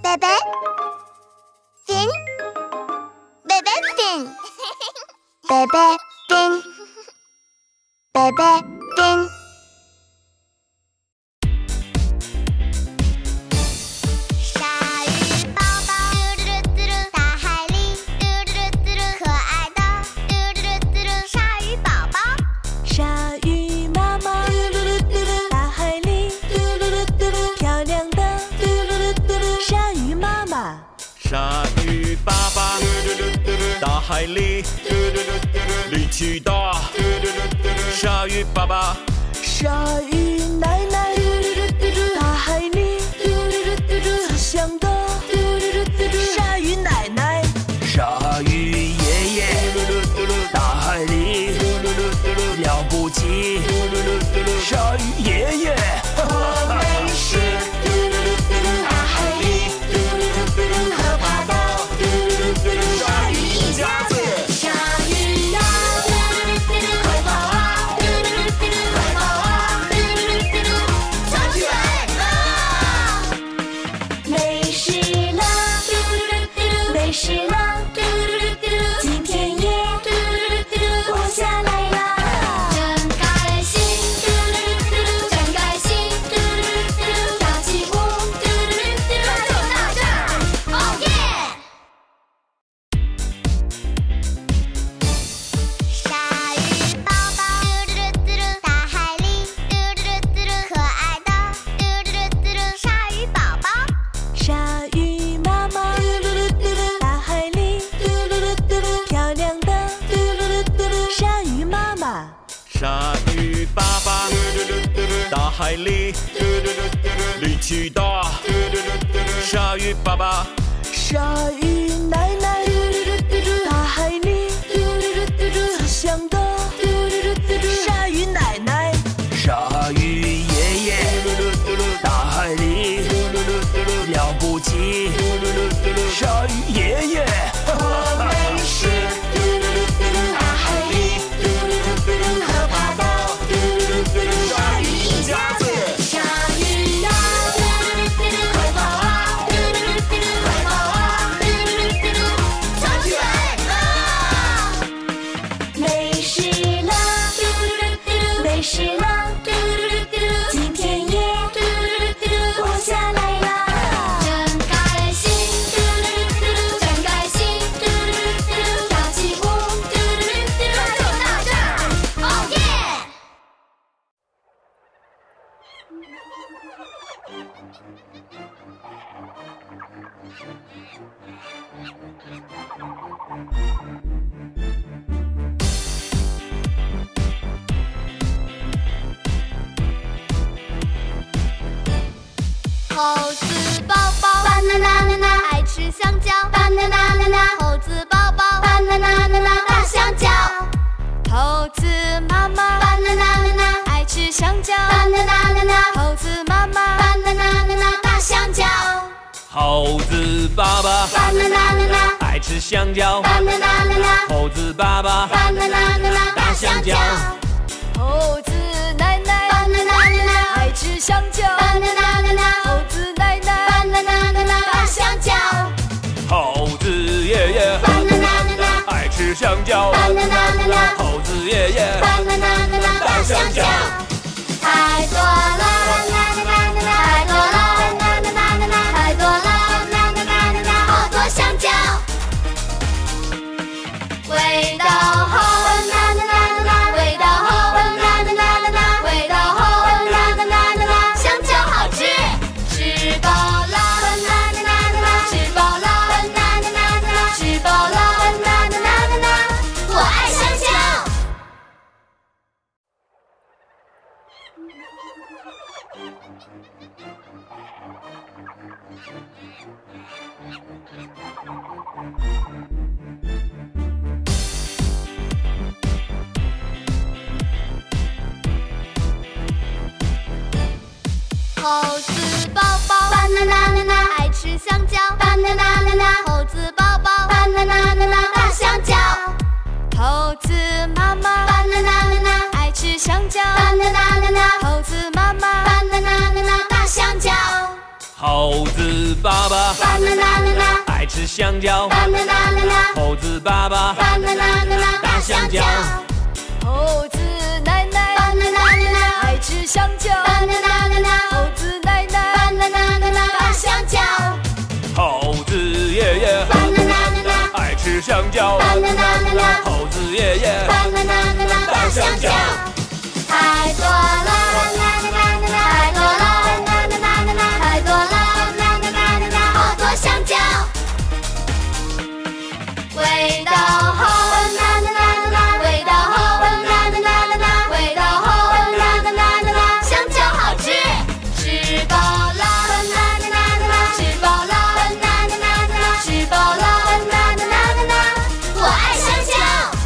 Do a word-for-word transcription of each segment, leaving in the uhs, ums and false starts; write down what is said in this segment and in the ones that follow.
贝贝 fin 贝贝 fin 贝贝 fin 贝贝 fin。 鲨鱼爸爸，大海里力气大。鲨鱼爸爸， 鲨鱼奶奶，大海里慈祥的。鲨鱼奶奶， 鲨鱼爷爷，大海里了不起。鲨鱼爷爷， 我们是大海里可怕的鲨鱼一家子。鲨鱼呀，快跑啊，快跑啊，藏起来啊！没事了，没事了，今天也活下来了。 鲨鱼爸爸，大海里力气大。鲨鱼爸爸， 鲨鱼奶奶，大海里慈祥的。鲨鱼奶奶， 鲨鱼爷爷，大海里了不起。鲨鱼爷爷， 我们是大海里可怕的鲨鱼一家子。鲨鱼呀，快跑啊，快跑啊，藏起来啊！没事了，没事了，今天也活下来了。 猴子宝宝，banana爱吃香蕉，banana猴子宝宝，banana大香蕉。猴子妈妈，banana爱吃香蕉，banana猴子妈妈，banana大香蕉。 猴子爸爸， banana 爱吃香蕉。 banana 猴子爸爸， banana大香蕉。猴子奶奶，banana爱吃香蕉，banana猴子奶奶，banana大香蕉。 猴子爷爷， banana 爱吃香蕉。 banana 猴子爷爷， banana 大香蕉。太多了，太多了，太多了，好多香蕉，味道好，味道好，味道好，香蕉好吃，吃饱了，吃饱了，吃饱了，我爱香蕉。 猴子宝宝，banana爱吃香蕉，banana猴子宝宝，banana大香蕉。猴子妈妈，banana爱吃香蕉，banana猴子妈妈，banana大香蕉。 猴子爸爸 banana 爱吃香蕉， banana 猴子爸爸 banana 大香蕉。 猴子奶奶 banana 爱吃香蕉 banana 猴子奶奶 banana 大香蕉。 猴子爷爷 banana 爱吃香蕉， banana 猴子爷爷 banana 大香蕉。太多了，太多了，太多了，好多香蕉，味道好，味道好，味道好，香蕉好吃，吃饱了，吃饱了，吃饱了，我爱香蕉。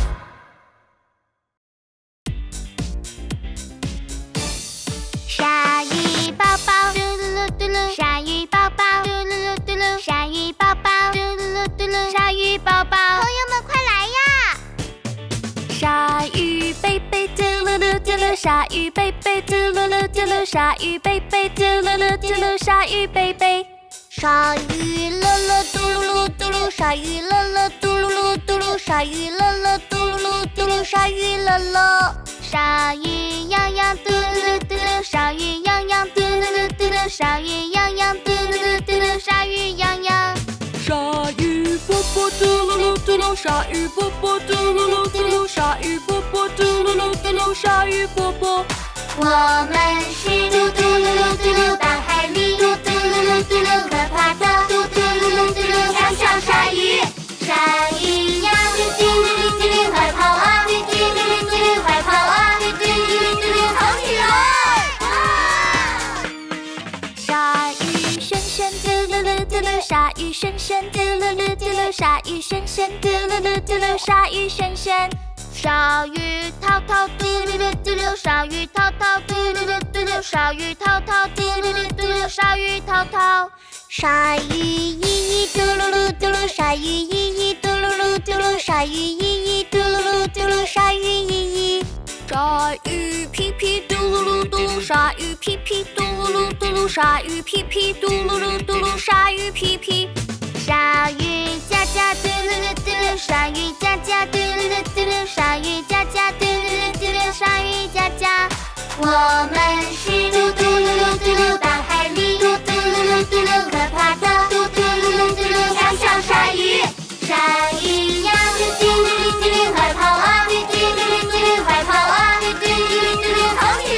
鲨鱼宝宝，嘟噜嘟噜，鲨鱼宝宝，嘟噜嘟噜，鲨鱼宝宝，嘟噜嘟噜，鲨鱼宝宝，朋友们快来呀！鲨鱼贝贝，嘟噜噜嘟噜，鲨鱼贝贝，嘟噜噜嘟噜，鲨鱼贝贝，嘟噜噜嘟噜，鲨鱼贝贝。鲨鱼乐乐嘟噜噜嘟噜，鲨鱼乐乐嘟噜噜嘟噜，鲨鱼乐乐嘟噜噜嘟噜，鲨鱼乐乐。鲨鱼洋洋嘟噜嘟噜，鲨鱼洋洋嘟噜嘟噜，鲨鱼洋洋嘟噜嘟噜，鲨鱼洋洋。 鲨鱼波波嘟噜噜嘟噜，鲨鱼波波嘟噜噜嘟噜，鲨鱼波波嘟噜噜嘟噜，鲨鱼波波。 我们是嘟嘟噜噜嘟噜，大海里嘟嘟噜噜嘟噜，可怕的嘟嘟噜噜嘟噜，小小鲨鱼。鲨鱼呀，嘟嘟噜噜嘟噜，快跑啊！嘟嘟噜噜嘟噜，快跑啊！嘟嘟噜噜嘟噜，好起来！鲨鱼婶婶嘟噜噜嘟噜，鲨鱼婶婶嘟噜噜嘟噜，鲨鱼婶婶嘟噜噜嘟噜，鲨鱼婶婶。鲨鱼淘淘嘟噜噜嘟噜，鲨鱼淘淘嘟噜噜嘟噜，鲨鱼淘淘嘟噜噜嘟噜，鲨鱼淘淘。鲨鱼依依嘟噜噜嘟噜，鲨鱼依依嘟噜噜嘟噜，鲨鱼依依嘟噜噜嘟噜，鲨鱼依依。鲨鱼屁屁嘟噜噜嘟噜，鲨鱼屁屁嘟噜噜嘟噜，鲨鱼屁屁嘟噜噜嘟噜，鲨鱼屁屁。鲨鱼佳佳嘟噜噜嘟噜，鲨鱼佳佳嘟噜噜嘟噜，鲨鱼佳佳嘟噜噜嘟噜，鲨鱼佳佳。我们是嘟嘟噜噜嘟噜，大海里嘟嘟噜噜嘟噜，可怕的嘟嘟噜噜嘟噜，小小鲨鱼。鲨鱼呀，嘟嘟噜噜嘟噜，快跑啊！嘟嘟噜噜嘟噜，快跑啊！嘟嘟噜噜嘟噜，跑起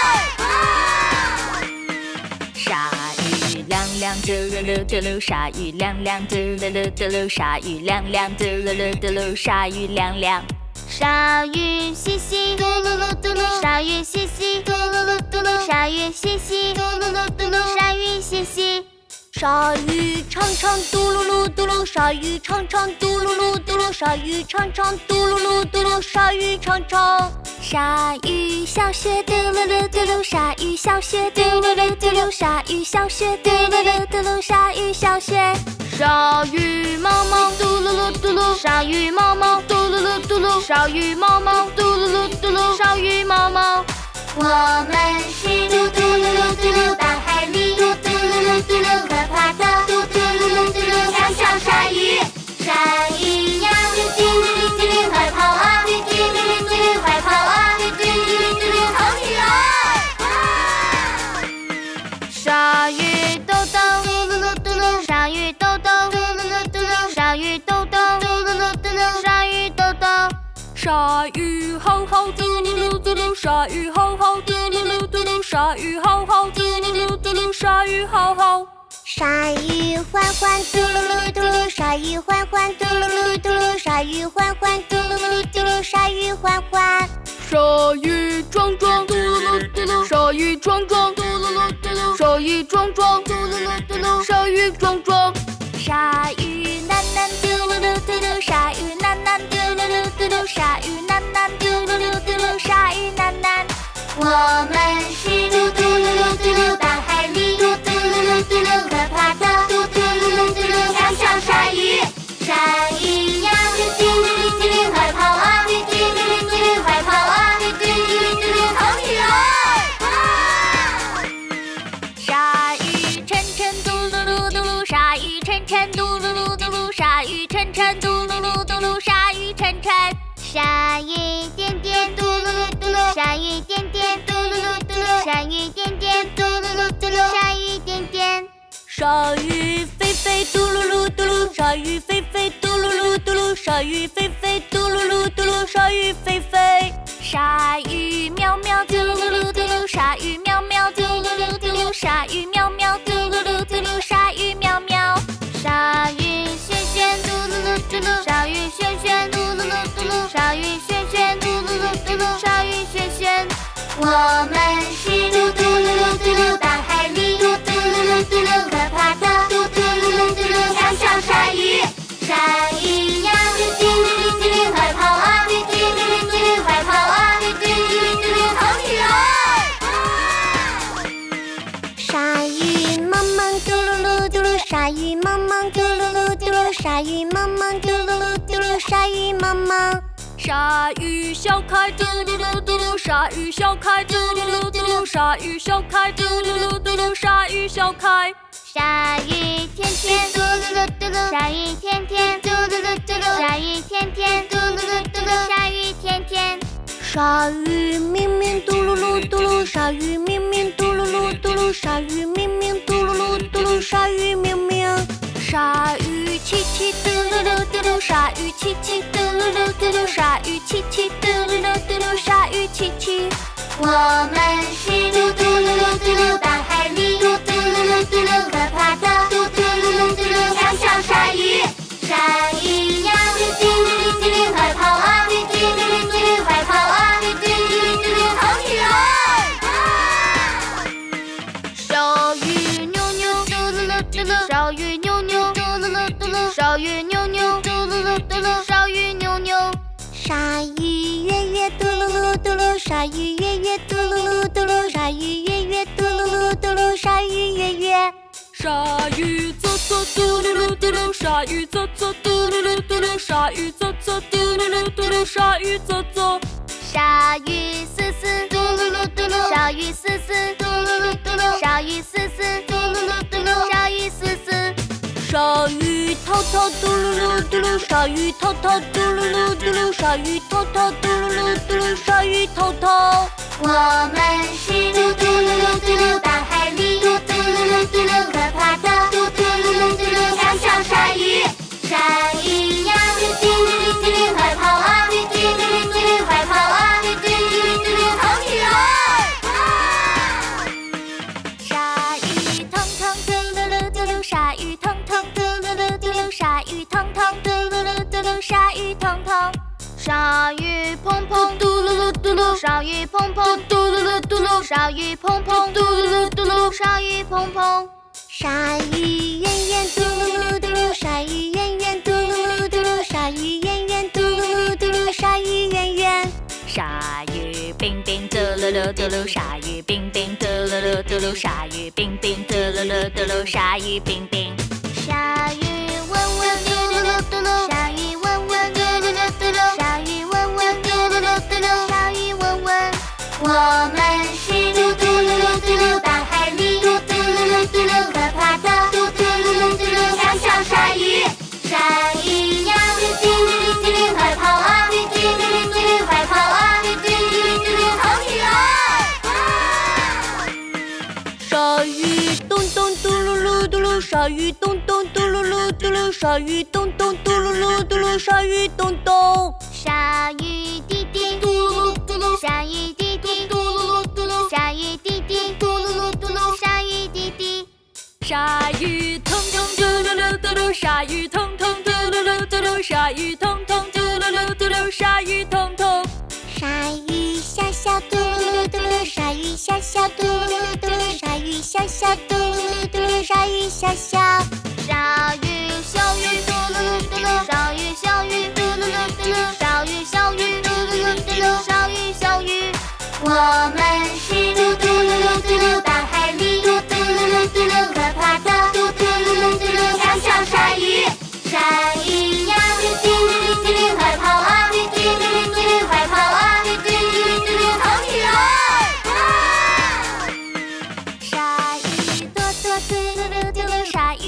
来！ 鲨鱼亮亮嘟噜噜嘟噜，鲨鱼亮亮嘟噜噜嘟噜，鲨鱼亮亮嘟噜噜嘟噜，鲨鱼亮亮。 鲨鱼嘻嘻嘟噜噜嘟噜，鲨鱼嘻嘻嘟噜噜嘟噜，鲨鱼嘻嘻嘟噜噜嘟噜，鲨鱼嘻嘻。鲨鱼长长嘟噜噜嘟噜，鲨鱼长长嘟噜噜嘟噜，鲨鱼长长嘟噜噜嘟噜，鲨鱼长长。鲨鱼小雪嘟噜噜嘟噜，鲨鱼小雪嘟噜噜嘟噜，鲨鱼小雪嘟噜噜嘟噜，鲨鱼小雪。鲨鱼毛毛嘟噜噜嘟噜，鲨鱼毛毛嘟噜噜嘟噜，鲨鱼毛毛嘟噜噜嘟噜，鲨鱼毛毛。我们是嘟嘟噜噜嘟噜，大海里嘟嘟噜噜嘟噜，可怕的嘟嘟噜噜嘟噜，小小鲨鱼。鲨鱼呀，嘟嘟噜噜嘟噜，快跑啊！嘟嘟噜噜嘟噜，快跑啊！嘟嘟噜噜嘟噜，跑起来！鲨鱼豆豆嘟噜噜嘟噜，鲨鱼豆豆嘟噜噜嘟噜，鲨鱼豆豆嘟噜噜嘟噜，鲨鱼豆豆。 鲨鱼吼吼嘟噜噜嘟噜，鲨鱼吼吼嘟噜噜嘟噜，鲨鱼吼吼嘟噜噜嘟噜，鲨鱼吼吼。 鲨鱼欢欢嘟噜噜嘟噜，鲨鱼欢欢嘟噜噜嘟噜，鲨鱼欢欢嘟噜噜嘟噜，鲨鱼欢欢。 鲨鱼壮壮嘟噜噜嘟噜，鲨鱼壮壮嘟噜噜嘟噜，鲨鱼壮壮嘟噜噜嘟噜，鲨鱼壮壮。 鲨鱼喃喃嘟噜噜嘟噜，鲨鱼喃喃嘟噜噜嘟噜，鲨鱼喃喃嘟噜噜嘟噜，鲨鱼喃喃。我们是嘟嘟噜噜嘟噜，大海里嘟嘟噜噜嘟噜，可怕的嘟嘟噜噜嘟噜，小小鲨鱼。鲨鱼呀，嘟嘟噜噜嘟噜，快跑啊！嘟嘟噜噜嘟噜，快跑啊！嘟嘟噜噜嘟噜，跑起来！鲨鱼沉沉。 鲨鱼点点嘟噜噜嘟噜，鲨鱼点点嘟噜噜嘟噜，鲨鱼点点嘟噜噜嘟噜，鲨鱼点点。 鲨鱼飞飞嘟噜噜嘟噜，鲨鱼飞飞嘟噜噜嘟噜，鲨鱼飞飞嘟噜噜嘟噜，鲨鱼飞飞。鲨鱼喵喵嘟噜噜嘟噜，鲨鱼喵喵嘟噜噜嘟噜，鲨鱼喵喵嘟噜噜嘟噜，鲨鱼喵喵。 鲨鱼旋旋嘟噜噜嘟噜，鲨鱼旋旋嘟噜噜嘟噜，鲨鱼旋旋嘟噜噜嘟噜，鲨鱼旋旋。 我们是嘟嘟噜噜嘟噜，大海里嘟嘟噜噜嘟噜，可怕的嘟嘟噜噜嘟噜，小小鲨鱼。鲨鱼呀，嘟嘟噜噜嘟噜，快跑啊！嘟嘟噜噜嘟噜，快跑啊！嘟嘟噜噜嘟噜，好起来！ 鲨鱼萌萌嘟噜噜嘟噜，鲨鱼萌萌嘟噜噜嘟噜，鲨鱼萌萌嘟噜噜嘟噜，鲨鱼萌萌。 鲨鱼小开嘟噜噜嘟噜，鲨鱼小开嘟噜噜嘟噜，鲨鱼小开嘟噜噜嘟噜，鲨鱼小开。 鲨鱼甜甜嘟噜噜嘟噜，鲨鱼甜甜嘟噜噜嘟噜，鲨鱼甜甜嘟噜噜嘟噜，鲨鱼甜甜。 鲨鱼明明嘟噜噜嘟噜，鲨鱼明明嘟噜噜嘟噜，鲨鱼明明嘟噜噜嘟噜，鲨鱼明明。 鲨鱼七七嘟噜噜嘟噜，鲨鱼七七嘟噜噜嘟噜，鲨鱼七七嘟噜噜嘟噜，鲨鱼七七。我们是嘟嘟噜噜嘟噜，大海里嘟嘟噜噜嘟噜，可怕的嘟嘟噜噜嘟噜，小小鲨鱼。鲨鱼呀，嘟嘟噜噜嘟噜，快跑啊！嘟嘟噜噜嘟噜，快跑啊！嘟嘟噜噜嘟噜，好起来！ 鲨鱼扭扭嘟噜噜嘟噜，鲨鱼扭扭嘟噜噜嘟噜，鲨鱼扭扭嘟噜噜嘟噜，鲨鱼扭扭。 鲨鱼跃跃嘟噜噜嘟噜，鲨鱼跃跃嘟噜噜嘟噜，鲨鱼跃跃嘟噜噜嘟噜，鲨鱼跃跃。 鲨鱼走走嘟噜噜嘟噜，鲨鱼走走嘟噜噜嘟噜，鲨鱼走走嘟噜噜嘟噜，鲨鱼走走。 鲨鱼嘶嘶嘟噜噜嘟噜，鲨鱼嘶嘶嘟噜噜嘟噜，鲨鱼嘶嘶嘟噜噜嘟噜，鲨鱼嘶嘶。 鲨鱼逃逃嘟噜噜嘟噜，鲨鱼逃逃嘟噜噜嘟噜，鲨鱼逃逃嘟噜噜嘟噜，鲨鱼逃逃。我们是嘟嘟噜噜嘟噜，大海里嘟嘟噜噜嘟噜，可怕的嘟嘟噜噜嘟噜，小小鲨鱼。鲨鱼呀，嘟嘟噜噜嘟噜，快跑啊！嘟嘟噜噜嘟噜，快跑啊！嘟嘟噜噜嘟噜，好起来！ 鲨鱼腾腾嘟噜噜嘟噜，鲨鱼腾腾嘟噜噜嘟噜，鲨鱼腾腾嘟噜噜嘟噜，鲨鱼腾腾。鲨鱼砰砰嘟噜噜嘟噜，鲨鱼砰砰嘟噜噜嘟噜，鲨鱼砰砰嘟噜噜嘟噜，鲨鱼砰砰。 鲨鱼圆圆嘟噜噜嘟噜，鲨鱼圆圆嘟噜噜嘟噜，鲨鱼圆圆嘟噜噜嘟噜，鲨鱼圆圆。 鲨鱼冰冰嘟噜噜嘟噜，鲨鱼冰冰嘟噜噜嘟噜，鲨鱼冰冰嘟噜噜嘟噜，鲨鱼冰冰。 鲨鱼温温嘟噜噜嘟噜，鲨鱼温温嘟噜噜嘟噜，鲨鱼温温嘟噜噜嘟噜，鲨鱼温温。 我们是嘟嘟噜噜嘟噜，大海里嘟嘟噜噜嘟噜，可怕的嘟嘟噜噜嘟噜，小小鲨鱼。鲨鱼呀，嘟嘟噜噜嘟噜，快跑啊！嘟嘟噜噜嘟噜，快跑啊！嘟嘟噜噜嘟噜，好起来！ 鲨鱼咚咚嘟噜噜嘟噜，鲨鱼咚咚嘟噜噜嘟噜，鲨鱼咚咚嘟噜噜嘟噜，鲨鱼咚咚。 鲨鱼滴滴嘟噜噜嘟噜，鲨鱼滴滴嘟噜噜嘟噜，鲨鱼滴滴嘟噜噜嘟噜，鲨鱼滴滴。 鲨鱼腾腾嘟噜噜嘟噜，鲨鱼腾腾嘟噜噜嘟噜，鲨鱼腾腾嘟噜噜嘟噜，鲨鱼腾腾。 鲨鱼小小嘟噜噜嘟噜，鲨鱼小小嘟噜噜嘟噜，鲨鱼小小嘟噜噜嘟噜，鲨鱼小小。 鲨鱼小鱼嘟噜噜嘟噜，鲨鱼小鱼嘟噜噜嘟噜，鲨鱼小鱼嘟噜噜嘟噜，鲨鱼小鱼。 我们是嘟嘟噜噜嘟噜，大海里嘟嘟噜噜嘟噜，可怕的嘟嘟噜噜嘟噜，小小鲨鱼。鲨鱼呀，嘟嘟噜噜嘟噜，快跑啊！嘟嘟噜噜嘟噜，快跑啊！嘟嘟噜噜嘟噜，好起来！ 鲨鱼朵朵嘟噜噜嘟噜，鲨鱼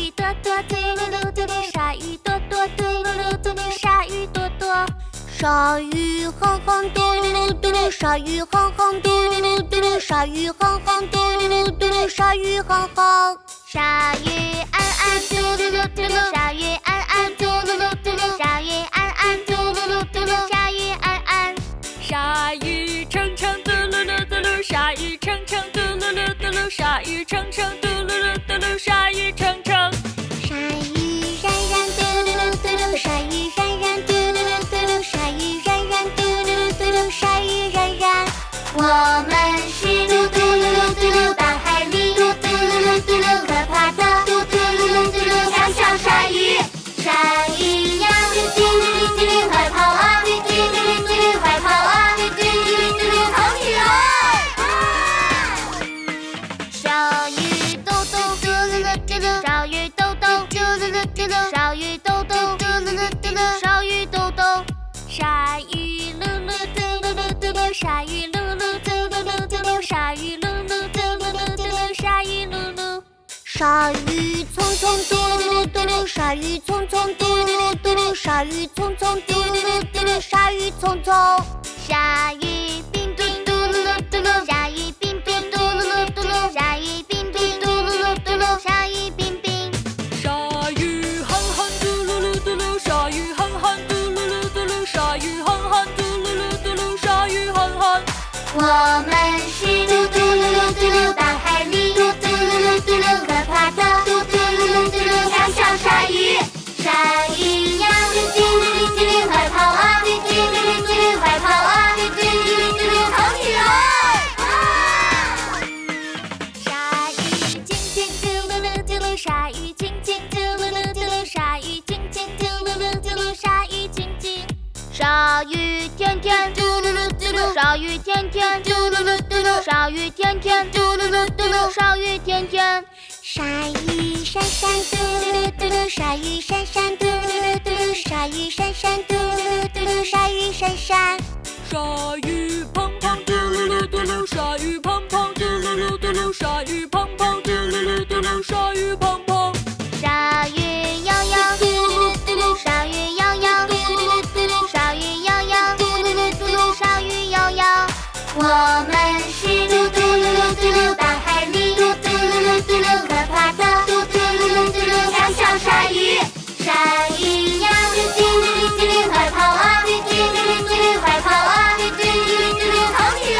鲨鱼哼哼嘟噜噜嘟噜，鲨鱼哼哼嘟噜噜嘟噜，鲨鱼哼哼嘟噜噜嘟噜，鲨鱼哼哼。 鲨鱼安安嘟噜噜嘟噜，鲨鱼安安嘟噜噜嘟噜，鲨鱼安安嘟噜噜嘟噜，鲨鱼安安。 鲨鱼成成嘟噜噜嘟噜，鲨鱼成成嘟噜噜嘟噜，鲨鱼成成嘟噜噜嘟噜，鲨鱼成成。 鲨鱼冉冉嘟噜噜嘟噜，鲨鱼冉冉嘟噜噜嘟噜，鲨鱼冉冉嘟噜噜嘟噜，鲨鱼冉冉。 我们是嘟嘟噜噜嘟噜，大海里嘟嘟噜噜嘟噜，可怕的嘟嘟噜噜嘟噜，小小鲨鱼。鲨鱼呀，嘟嘟噜噜嘟噜，快跑啊！嘟嘟噜噜嘟噜，快跑啊！嘟嘟噜噜嘟噜，好起来！鲨鱼豆豆嘟噜噜嘟噜，鲨鱼豆豆嘟噜噜嘟噜，鲨鱼豆豆嘟噜噜嘟噜，鲨鱼豆豆。 鲨鱼噜噜嘟噜噜嘟噜，鲨鱼噜噜嘟噜噜嘟噜，鲨鱼噜噜嘟噜噜嘟噜，鲨鱼噜噜。 鲨鱼匆匆嘟噜噜嘟噜，鲨鱼匆匆嘟噜噜嘟噜，鲨鱼匆匆嘟噜噜嘟噜，鲨鱼匆匆。 鲨鱼冰冰嘟噜噜嘟噜，鲨鱼冰冰嘟噜噜嘟噜，鲨鱼冰冰嘟噜噜嘟噜，鲨鱼冰冰。 鲨鱼哼哼嘟噜噜嘟噜，鲨鱼哼哼嘟噜噜嘟噜，鲨鱼哼哼嘟噜噜嘟噜，鲨鱼哼哼。 我们是嘟嘟噜噜嘟噜，大海里嘟嘟噜噜嘟噜，可怕的嘟嘟噜噜嘟噜，小小鲨鱼。鲨鱼呀，嘟嘟噜噜嘟噜，快跑啊！嘟嘟噜噜嘟噜，快跑啊！嘟嘟噜噜嘟噜，跑起来！ 鲨鱼轻轻嘟噜噜嘟噜，鲨鱼轻轻嘟噜噜嘟噜，鲨鱼轻轻嘟噜噜嘟噜，鲨鱼轻轻。 鲨鱼天天嘟噜噜嘟噜，鲨鱼天天嘟噜噜嘟噜，鲨鱼天天嘟噜噜嘟噜，鲨鱼天天。 鲨鱼闪闪嘟噜噜嘟噜，鲨鱼闪闪嘟噜噜嘟噜，鲨鱼闪闪嘟噜噜嘟噜，鲨鱼闪闪。 鲨鱼胖胖嘟噜噜嘟噜，鲨鱼胖胖嘟噜噜嘟噜，鲨鱼胖胖嘟噜噜嘟噜，鲨鱼胖胖。 鲨鱼摇摇嘟噜噜嘟噜，鲨鱼摇摇嘟噜噜嘟噜，鲨鱼摇摇嘟噜噜嘟噜，鲨鱼摇摇。我们是嘟嘟噜噜嘟噜，大海里嘟嘟噜噜嘟噜，可怕的嘟嘟噜噜嘟噜，小小鲨鱼。鲨鱼呀，嘟嘟噜噜嘟噜，快跑啊！嘟嘟噜噜嘟噜，快跑啊！嘟嘟噜噜嘟噜，跑起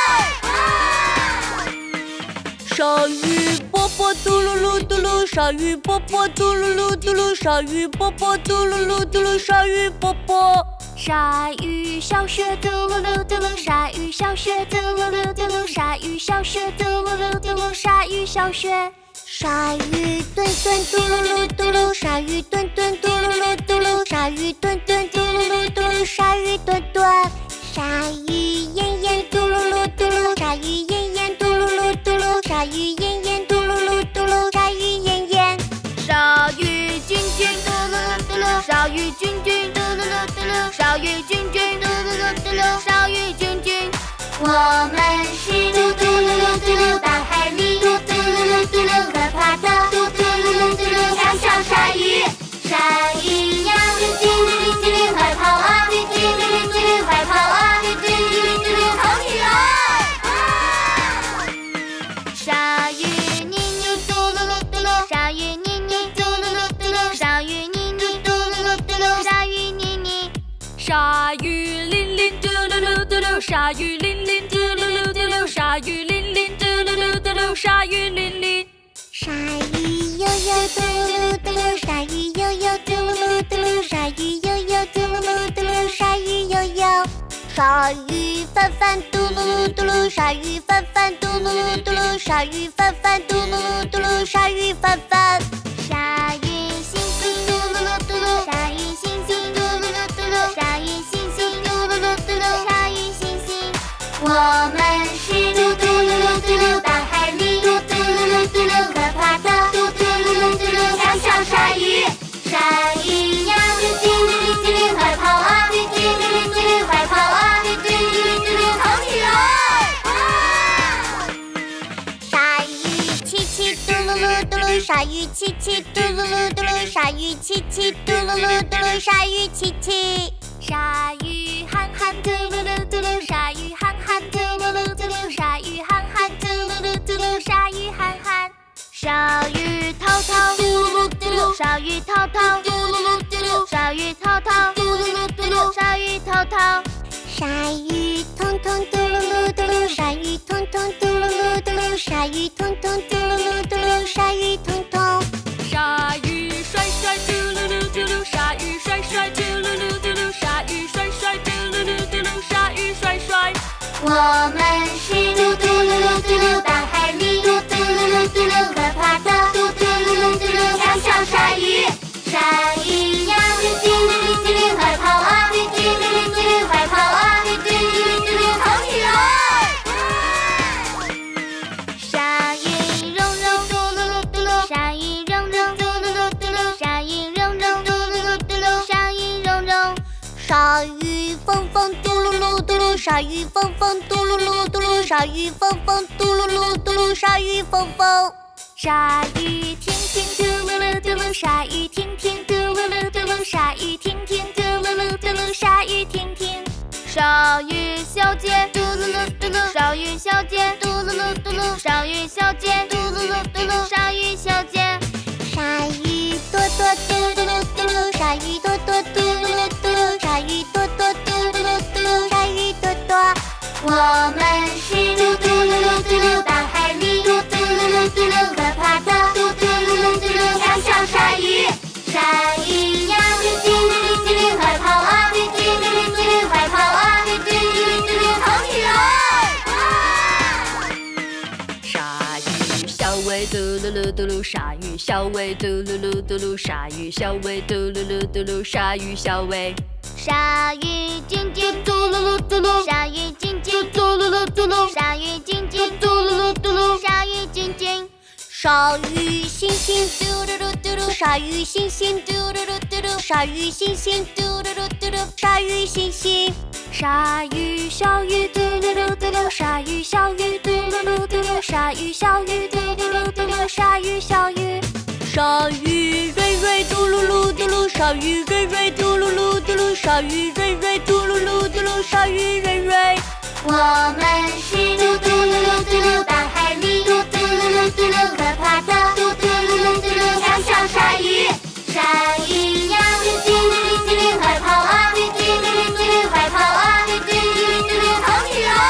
来！ 鲨鱼波波嘟噜噜嘟噜，鲨鱼波波嘟噜噜嘟噜，鲨鱼波波嘟噜噜嘟噜，鲨鱼波波。鲨鱼小学嘟噜噜嘟噜，鲨鱼小学嘟噜噜嘟噜，鲨鱼小学嘟噜噜嘟噜，鲨鱼小学。 鲨鱼墩墩嘟噜噜嘟噜，鲨鱼墩墩嘟噜噜嘟噜，鲨鱼墩墩嘟噜噜嘟噜，鲨鱼墩墩。鲨鱼燕燕嘟噜噜嘟噜，鲨鱼燕燕嘟噜噜嘟噜，鲨鱼燕燕嘟噜噜嘟噜，鲨鱼燕燕。 鲨鱼君君嘟噜噜嘟噜，鲨鱼君君嘟噜噜嘟噜，鲨鱼君君嘟噜噜嘟噜，鲨鱼君君。我们是嘟嘟噜噜嘟噜，大海里嘟嘟噜噜嘟噜，可怕的嘟嘟噜噜嘟噜，小小鲨鱼。鲨鱼呀，嘟嘟噜噜嘟噜，快跑啊！嘟嘟噜噜嘟噜，快跑啊！嘟嘟噜噜嘟噜，跑起来！鲨鱼妮妮嘟噜噜嘟噜，鲨鱼妮妮嘟噜噜嘟噜，鲨鱼妮妮嘟噜噜嘟噜，鲨鱼妮妮。 鲨鱼琳琳嘟噜噜嘟噜，鲨鱼琳琳嘟噜噜嘟噜，鲨鱼琳琳嘟噜噜嘟噜，鲨鱼琳琳。 鲨鱼悠悠嘟噜嘟噜，鲨鱼悠悠嘟噜嘟噜，鲨鱼悠悠嘟噜嘟噜，鲨鱼悠悠。鲨鱼翻翻嘟噜嘟噜，鲨鱼翻翻嘟噜嘟噜，鲨鱼翻翻嘟噜嘟噜，鲨鱼翻翻。 鲨鱼星星嘟噜噜嘟噜，鲨鱼星星嘟噜噜嘟噜，鲨鱼星星嘟噜噜嘟噜，鲨鱼星星。我们是嘟嘟噜噜嘟噜，大海里嘟嘟噜噜嘟噜，可怕的嘟嘟噜噜嘟噜，小小鲨鱼。鲨鱼呀，嘟嘟噜噜嘟噜，快跑啊！嘟嘟噜噜嘟噜，快跑啊！嘟嘟噜噜嘟噜，跑起来！ 鲨鱼七七嘟噜噜嘟噜，鲨鱼七七嘟噜噜嘟噜，鲨鱼七七嘟噜噜嘟噜，鲨鱼七七。 鲨鱼憨憨嘟噜噜嘟噜，鲨鱼憨憨嘟噜噜嘟噜，鲨鱼憨憨嘟噜噜嘟噜，鲨鱼憨憨。鲨鱼淘淘嘟噜噜嘟噜，鲨鱼淘淘嘟噜噜嘟噜，鲨鱼淘淘嘟噜噜嘟噜，鲨鱼淘淘。 鲨鱼通通嘟噜噜嘟噜，鲨鱼通通嘟噜噜嘟噜，鲨鱼通通嘟噜噜嘟噜，鲨鱼通通。 鲨鱼甩甩嘟噜噜嘟噜，鲨鱼甩甩嘟噜噜嘟噜，鲨鱼甩甩嘟噜噜嘟噜，鲨鱼甩甩。我们是嘟嘟噜噜嘟噜，大海里嘟嘟噜噜嘟噜，可怕的嘟嘟噜噜嘟噜，小小鲨鱼。鲨鱼呀，嘟嘟噜噜嘟噜，快跑啊！嘟嘟噜噜嘟噜，快跑啊！嘟嘟噜噜嘟噜，好起来！鲨鱼蓉蓉嘟噜噜嘟噜，鲨鱼蓉蓉嘟噜噜嘟噜，鲨鱼蓉蓉嘟噜噜嘟噜，鲨鱼蓉蓉。 鲨鱼疯疯嘟噜噜嘟噜，鲨鱼疯疯嘟噜噜嘟噜，鲨鱼疯疯嘟噜噜嘟噜，鲨鱼疯疯。 鲨鱼婷婷嘟噜噜嘟噜，鲨鱼婷婷嘟噜噜嘟噜，鲨鱼婷婷嘟噜噜嘟噜，鲨鱼婷婷。鲨鱼小姐嘟噜噜嘟噜，鲨鱼小姐嘟噜噜嘟噜，鲨鱼小姐嘟噜噜嘟噜，鲨鱼小姐。 鲨鱼多多嘟噜噜嘟噜，鲨鱼多多嘟噜噜嘟噜，鲨鱼多多嘟噜噜嘟噜，鲨鱼多多。 我们是嘟嘟噜噜嘟噜，大海里嘟嘟噜噜嘟噜，可怕的嘟嘟噜噜嘟噜，小小鲨鱼。鲨鱼呀，嘟嘟噜噜嘟噜，快跑啊！嘟嘟噜噜嘟噜，快跑啊！嘟嘟噜噜嘟噜，跑起来！鲨鱼小尾嘟噜噜嘟噜，鲨鱼小尾嘟噜噜嘟噜，鲨鱼小尾嘟噜噜嘟噜，鲨鱼小尾。鲨鱼晶晶嘟噜噜嘟噜，鲨鱼晶晶嘟噜噜嘟噜，鲨鱼晶晶嘟噜噜嘟噜，鲨鱼晶晶。 鲨鱼星星嘟噜噜嘟噜，鲨鱼星星嘟噜噜嘟噜，鲨鱼星星嘟噜噜嘟噜，鲨鱼星星。 鲨鱼小鱼嘟噜噜嘟噜，鲨鱼小鱼嘟噜噜嘟噜，鲨鱼小鱼嘟噜噜嘟噜，鲨鱼小鱼。 鲨鱼瑞瑞嘟噜噜嘟噜，鲨鱼瑞瑞嘟噜噜嘟噜，鲨鱼瑞瑞嘟噜噜嘟噜，鲨鱼瑞瑞。 我们是嘟嘟噜噜嘟噜，大海里嘟嘟噜噜嘟噜，可怕的嘟嘟噜噜嘟噜，小小鲨鱼。鲨鱼呀，嘟嘟噜噜嘟噜，快跑啊！嘟嘟噜噜嘟噜，快跑啊！嘟嘟噜噜嘟噜，跑起来！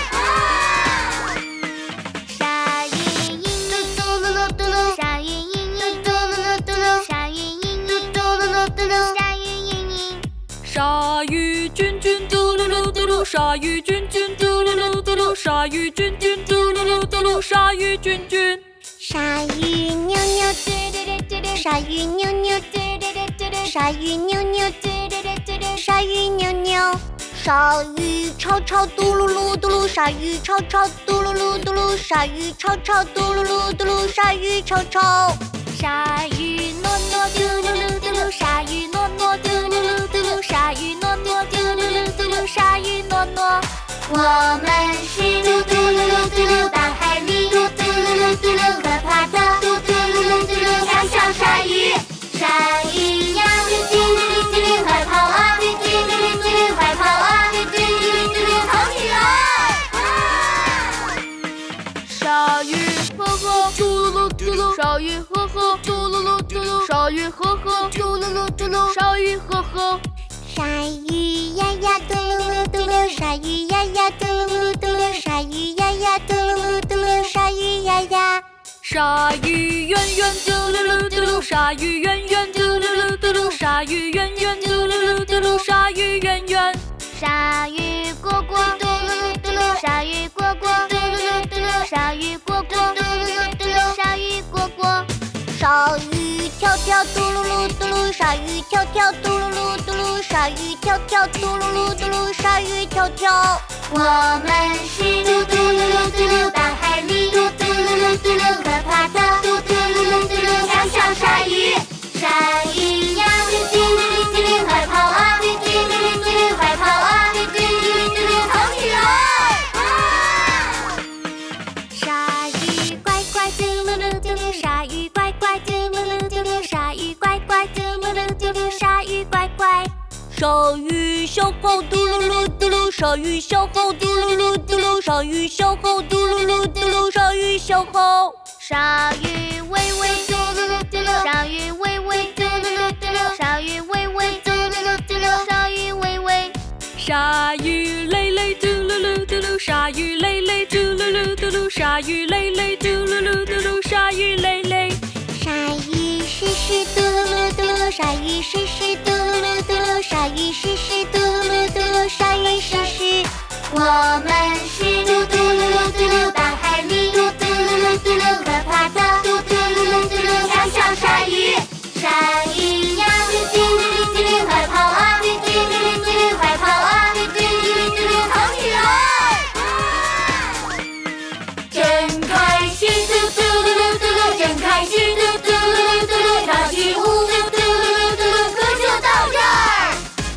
鲨鱼嘤嘤嘟噜噜嘟噜，鲨鱼嘤嘤嘟噜噜嘟噜，鲨鱼嘤嘤嘟噜噜嘟噜，鲨鱼嘤嘤。 鲨鱼君君嘟噜噜嘟噜，鲨鱼君君嘟噜噜嘟噜，鲨鱼君君嘟噜噜嘟噜，鲨鱼君君。 鲨鱼扭扭嘟噜噜嘟噜，鲨鱼扭扭嘟噜噜嘟噜，鲨鱼扭扭嘟噜噜嘟噜，鲨鱼扭扭。鲨鱼吵吵嘟噜噜嘟噜，鲨鱼吵吵嘟噜噜嘟噜，鲨鱼吵吵嘟噜噜嘟噜，鲨鱼吵吵。 鲨鱼诺诺嘟噜噜嘟噜，鲨鱼诺诺嘟噜噜嘟噜，鲨鱼诺诺嘟噜噜嘟噜，鲨鱼诺诺。我们是嘟嘟噜噜嘟噜，大海里嘟嘟噜噜嘟噜，可怕的嘟嘟噜噜嘟噜，小小鲨鱼。鲨鱼呀，嘟嘟噜噜嘟噜，快跑啊！嘟嘟噜噜嘟噜，快跑啊！嘟嘟噜噜嘟噜，跑起来！ 鲨鱼呵呵嘟噜噜嘟噜，鲨鱼呵呵嘟噜噜嘟噜，鲨鱼呵呵嘟噜噜嘟噜，鲨鱼呵呵。 鲨鱼呀呀嘟噜噜嘟噜，鲨鱼呀呀嘟噜噜嘟噜，鲨鱼呀呀嘟噜噜嘟噜，鲨鱼呀呀。 鲨鱼圆圆嘟噜噜嘟噜，鲨鱼圆圆嘟噜噜嘟噜，鲨鱼圆圆嘟噜噜嘟噜，鲨鱼圆圆。 鲨鱼果果嘟噜噜嘟噜，鲨鱼果果嘟噜噜嘟噜，鲨鱼果果嘟噜噜嘟噜，鲨鱼果果。 鲨鱼跳跳嘟噜噜嘟噜，鲨鱼跳跳嘟噜噜嘟噜，鲨鱼跳跳嘟噜噜嘟噜，鲨鱼跳跳。 我们是嘟嘟噜噜嘟噜，大海里嘟嘟噜噜嘟噜，可怕的嘟嘟噜噜嘟噜，小小鲨鱼。鲨鱼呀，嘟嘟噜噜嘟噜，快跑啊！嘟嘟噜噜嘟噜，快跑啊！嘟嘟噜噜嘟噜，跑起来！鲨鱼乖乖嘟噜噜嘟噜，鲨鱼乖乖嘟噜噜嘟噜，鲨鱼乖乖嘟噜噜嘟噜，鲨鱼乖乖。 鲨鱼小猴嘟噜噜嘟噜，鲨鱼小猴嘟噜噜嘟噜，鲨鱼小猴嘟噜噜嘟噜，鲨鱼小猴。 鲨鱼喂喂嘟噜噜嘟噜，鲨鱼喂喂嘟噜噜嘟噜，鲨鱼喂喂嘟噜噜嘟噜，鲨鱼喂喂。 鲨鱼累累嘟噜噜嘟噜，鲨鱼累累嘟噜噜嘟噜，鲨鱼累累嘟噜噜嘟噜，鲨鱼累累。 鲨鱼试试嘟噜噜嘟噜，鲨鱼试试嘟噜噜嘟噜，鲨鱼试试嘟噜噜嘟噜，鲨鱼试试。 我们是嘟嘟噜噜嘟噜，大海里嘟嘟噜噜嘟噜，可怕的嘟嘟噜噜嘟噜，小小鲨鱼。鲨鱼呀，嘟嘟噜噜嘟噜，快跑啊！嘟嘟噜噜嘟噜，快跑啊！嘟嘟噜噜嘟噜，跑起来！真开心，嘟嘟噜噜嘟噜，真开心，嘟嘟噜噜嘟噜，跳起舞，嘟嘟噜噜嘟噜，歌就到这儿。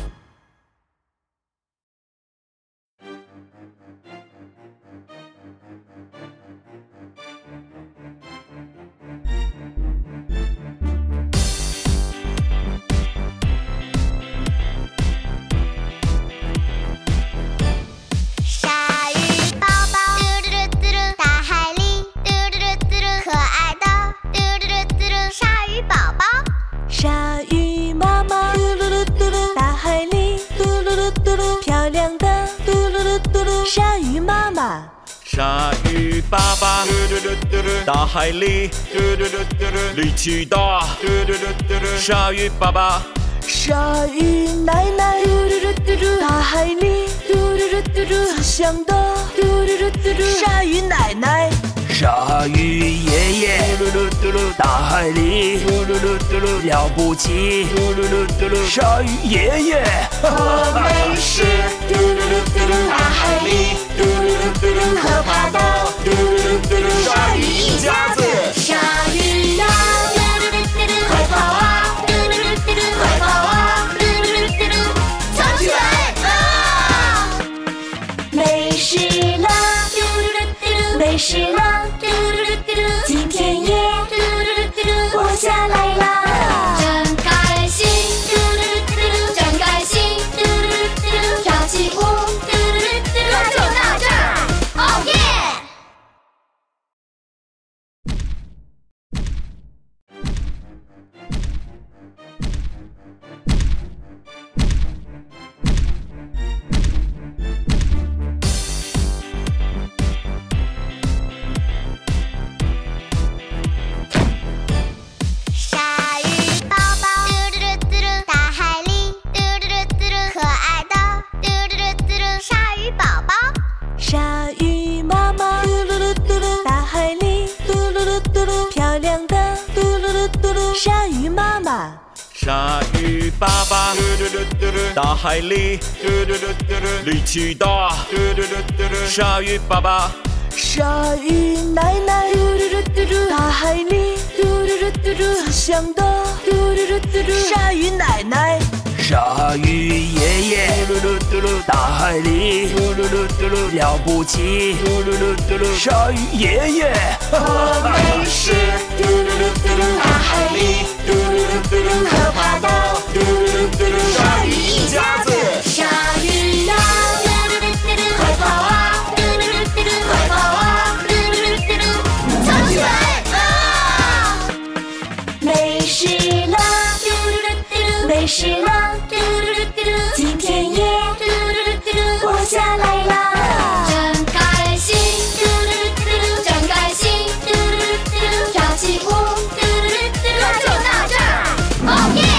鲨鱼宝宝嘟嘟嘟嘟，大海里嘟嘟嘟嘟嘟，可爱的嘟嘟嘟嘟嘟，鲨鱼宝宝。 鲨鱼妈妈嘟噜噜嘟噜，大海里嘟噜噜嘟噜，漂亮的嘟噜噜嘟噜，鲨鱼妈妈。 鲨鱼爸爸，嘟嘟嘟嘟嘟，大海里，嘟嘟嘟嘟嘟，力气大，嘟嘟嘟嘟嘟，鲨鱼爸爸。 鲨鱼奶奶嘟嘟嘟嘟嘟，大海里嘟嘟嘟嘟嘟，慈祥的嘟嘟嘟嘟嘟，鲨鱼奶奶。 鲨鱼爷爷嘟噜噜嘟噜，大海里嘟噜噜嘟噜，了不起嘟噜噜嘟噜，鲨鱼爷爷。 我们是嘟噜噜嘟噜，大海里嘟噜噜嘟噜，可怕的嘟噜噜嘟噜，鲨鱼一家子。 鲨鱼呀，嘟噜噜嘟噜，快跑啊！嘟噜噜嘟噜，快跑啊！嘟噜噜嘟噜，跳起来！啊！ 没事了， 嘟噜噜嘟噜， 没事了， 嘟噜噜嘟噜， 今天也嘟噜噜嘟噜， 活下来了。 真开心！嘟噜噜嘟噜，真开心！嘟噜噜嘟噜，跳起舞！嘟噜噜嘟噜，就到这儿！哦耶！ 鲨鱼宝宝嘟嘟嘟嘟嘟，大海里嘟嘟嘟嘟嘟，可爱的嘟嘟嘟嘟嘟，鲨鱼宝宝。 鲨鱼妈妈嘟噜噜嘟噜，大海里嘟噜噜嘟噜，漂亮的嘟噜噜嘟噜，鲨鱼妈妈。 鲨鱼爸爸，嘟嘟嘟嘟嘟，大海里，嘟嘟嘟嘟嘟，力气大，嘟嘟嘟嘟嘟，鲨鱼爸爸。 鲨鱼奶奶嘟嘟嘟嘟嘟，大海里嘟嘟嘟嘟嘟，慈祥的嘟嘟嘟嘟嘟，鲨鱼奶奶。 鲨鱼爷爷嘟噜噜嘟噜，大海里嘟噜噜嘟噜，了不起嘟噜噜嘟噜，鲨鱼爷爷。 我们是嘟噜噜嘟噜，大海里嘟噜噜嘟噜，可怕的嘟噜噜嘟噜，鲨鱼一家子。 鲨鱼呀，嘟噜噜嘟噜，快跑啊！嘟噜噜嘟噜，快跑啊！嘟噜噜嘟噜，跳起来！啊！ 没事了， 嘟噜噜嘟噜， 没事了， 嘟噜噜嘟噜， 今天也嘟噜噜嘟噜， 活下来了。 真开心！嘟噜噜嘟噜，真开心！嘟噜噜嘟噜，跳起舞！嘟噜噜嘟噜，就到这儿！哦耶！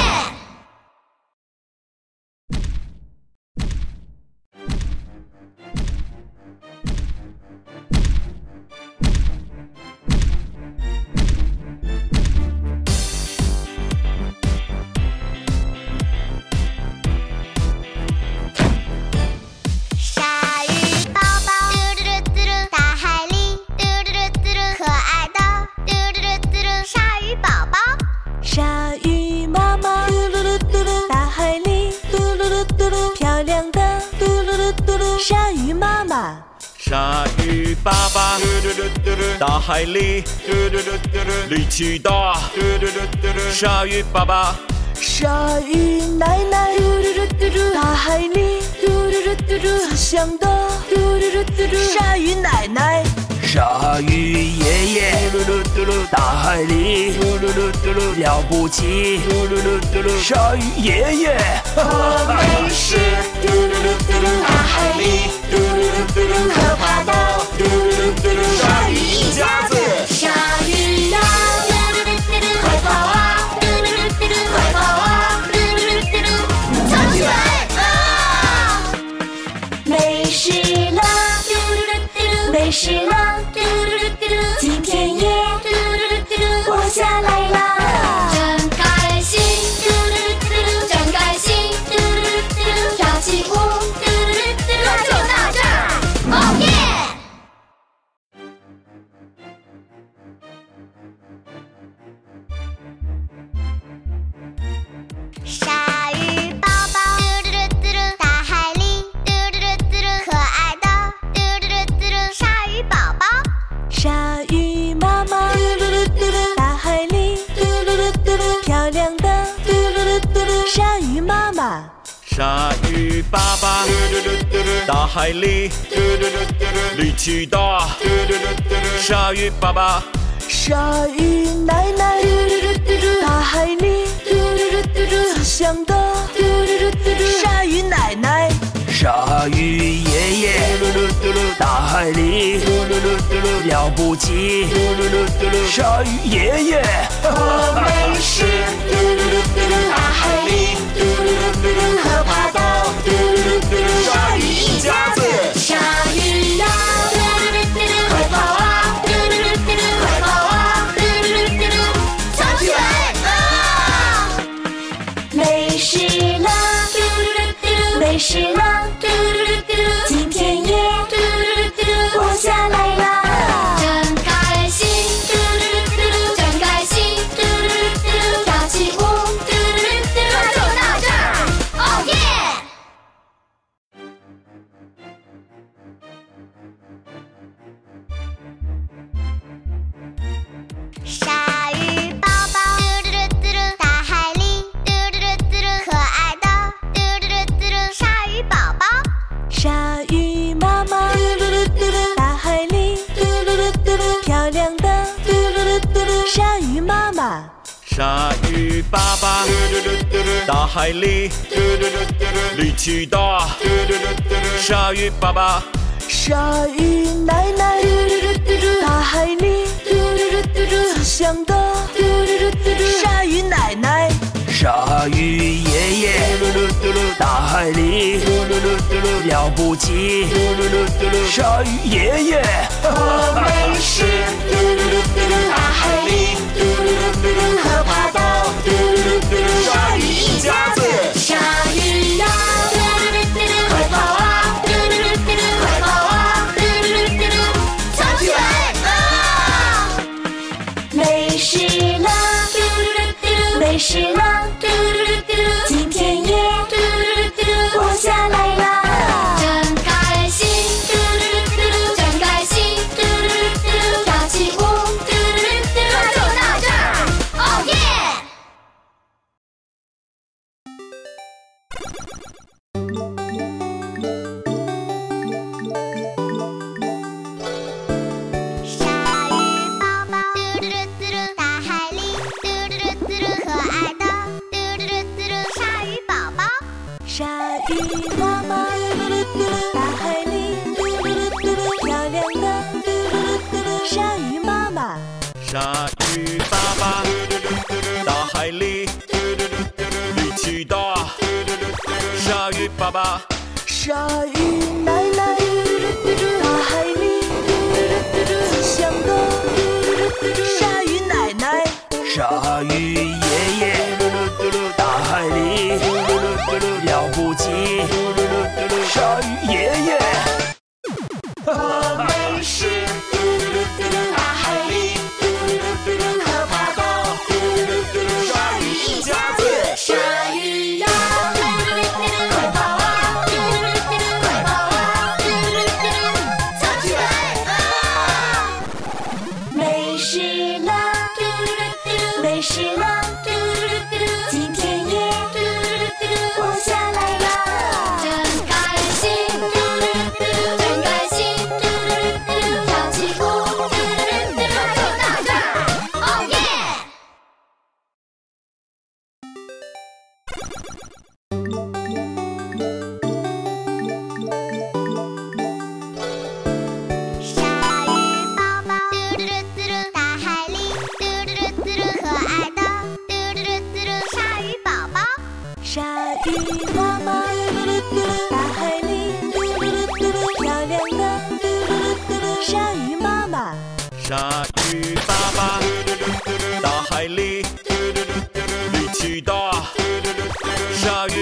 鲨鱼宝宝嘟嘟嘟嘟嘟，大海里嘟嘟嘟嘟嘟，可爱的嘟嘟嘟嘟嘟，鲨鱼宝宝。 鲨鱼妈妈嘟噜噜嘟噜，大海里嘟噜噜嘟噜，漂亮的嘟噜噜嘟噜，鲨鱼妈妈。 鲨鱼爸爸，嘟嘟嘟嘟嘟，大海里，嘟嘟嘟嘟嘟，力气大，嘟嘟嘟嘟嘟，鲨鱼爸爸。 鲨鱼奶奶，大海里慈祥的鲨鱼奶奶。 鲨鱼爷爷，大海里了不起，鲨鱼爷爷。 我们是大海里可怕的鲨鱼一家子。鲨鱼呀，快跑啊，快跑啊，藏起来啊！没事了，没事了。今天也活下来了，真开心，真开心，跳起舞，那就到这儿，哦耶！ 鲨鱼宝宝，大海里可爱的鲨鱼宝宝。 鲨鱼妈妈，大海里漂亮的鲨鱼妈妈。 鲨鱼爸爸，大海里力气大，鲨鱼爸爸。 鲨鱼奶奶，大海里慈祥的鲨鱼奶奶。 鲨鱼爷爷，大海里了不起，鲨鱼爷爷。 我们是大海里可怕的鲨鱼一家子。鲨鱼呀，快跑啊，快跑啊，藏起来啊！没事了，没事了。今天也活下来了，真开心，真开心，跳起舞，那就到这儿，哦耶！ 鲨鱼宝宝，大海里可爱的鲨鱼宝宝。 鲨鱼妈妈，大海里漂亮的鲨鱼妈妈。 鲨鱼爸爸，大海里力气大，鲨鱼爸爸。 鲨鱼奶奶，大海里慈祥的鲨鱼奶奶。 鲨鱼爷爷，大海里了不起，鲨鱼爷爷。 我们是大海里可怕的鲨鱼一家子。鲨鱼呀，快跑啊，快跑啊，藏起来啊！没事了，没事了。今天也活下来了，真开心，真开心，跳起舞，那就到这儿，哦耶！ 鲨鱼宝宝，大海里可爱的鲨鱼宝宝。 鲨鱼妈妈，大海里漂亮的鲨鱼妈妈。 鲨鱼爸爸，大海里力气大，鲨鱼爸爸。 鲨鱼奶奶，大海里慈祥的鲨鱼奶奶。 鲨鱼爷爷，大海里了不起，鲨鱼爷爷。 我们是大海里可怕的鲨鱼一家子。鲨鱼呀，快跑啊，快跑啊，藏起来啊！没事了，没事了，今天也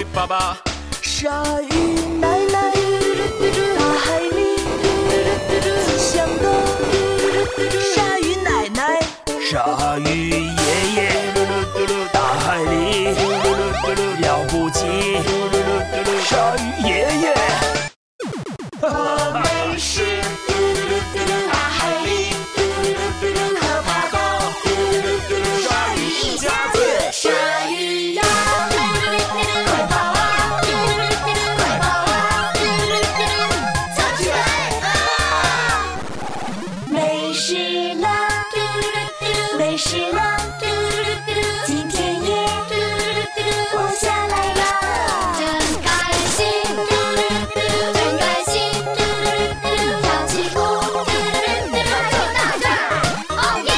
鱼爸爸， 鲨鱼奶奶，大海里慈祥的鲨鱼奶奶， 鲨鱼爷爷，大海里了不起，鲨鱼爷爷。 我们是大海里可怕的鲨鱼一家子，鲨鱼呀，快跑啊，快跑啊，藏起来啊！没事了，没事了，今天也活下来了，真开心，真开心，跳起舞，快走大转，哦耶！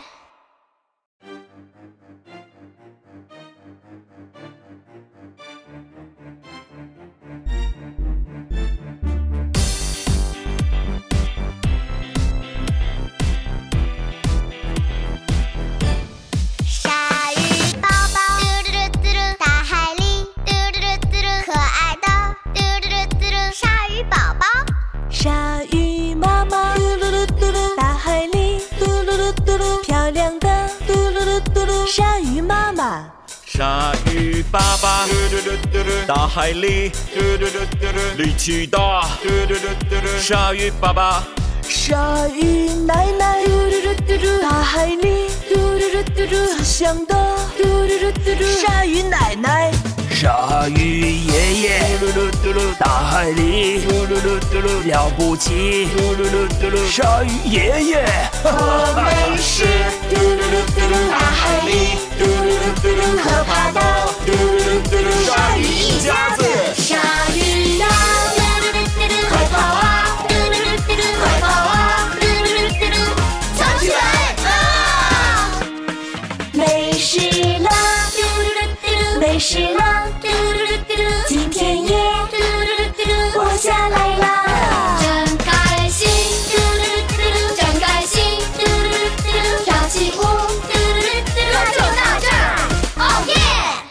鲨鱼宝宝，大海里可爱的鲨鱼宝宝， 鲨鱼妈妈，大海里漂亮的鲨鱼妈妈， 鲨鱼爸爸，大海里力气大，鲨鱼爸爸， 鲨鱼奶奶，大海里慈祥的鲨鱼奶奶， 鲨鱼爷爷，大海里了不起，鲨鱼爷爷。 我们是大海里可怕的鲨鱼一家子，鲨鱼呀，快跑啊，快跑啊，藏起来啊！没事了，没事了，今天也活下来了，真开心，真开心，跳起舞，快走大转，哦耶！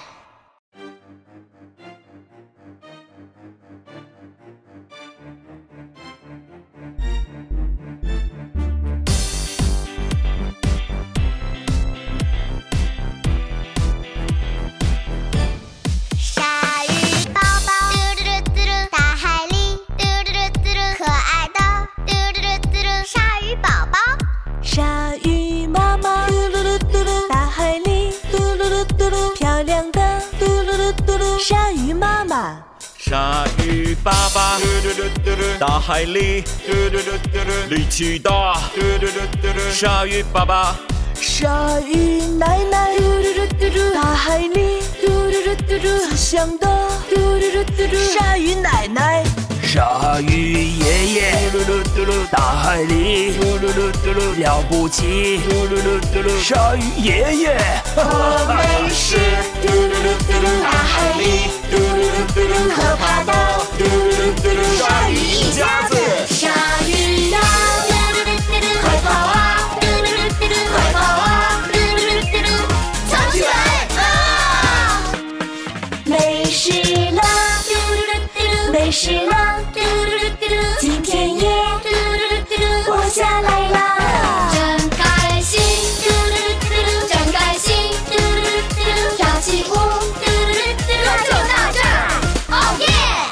鲨鱼宝宝，大海里可爱的鲨鱼宝宝， 鲨鱼妈妈，大海里漂亮的鲨鱼妈妈， 鲨鱼爸爸，大海里力气大，鲨鱼爸爸， 鲨鱼奶奶，大海里慈祥的鲨鱼奶奶， 鲨鱼爷爷，大海里了不起，鲨鱼爷爷。 我们是大海里可怕的鲨鱼一家子，鲨鱼呀，快跑啊，快跑啊，藏起来啊！没事了，没事了，今天也活下来了，真开心，真开心，跳起舞，快走大转，哦耶！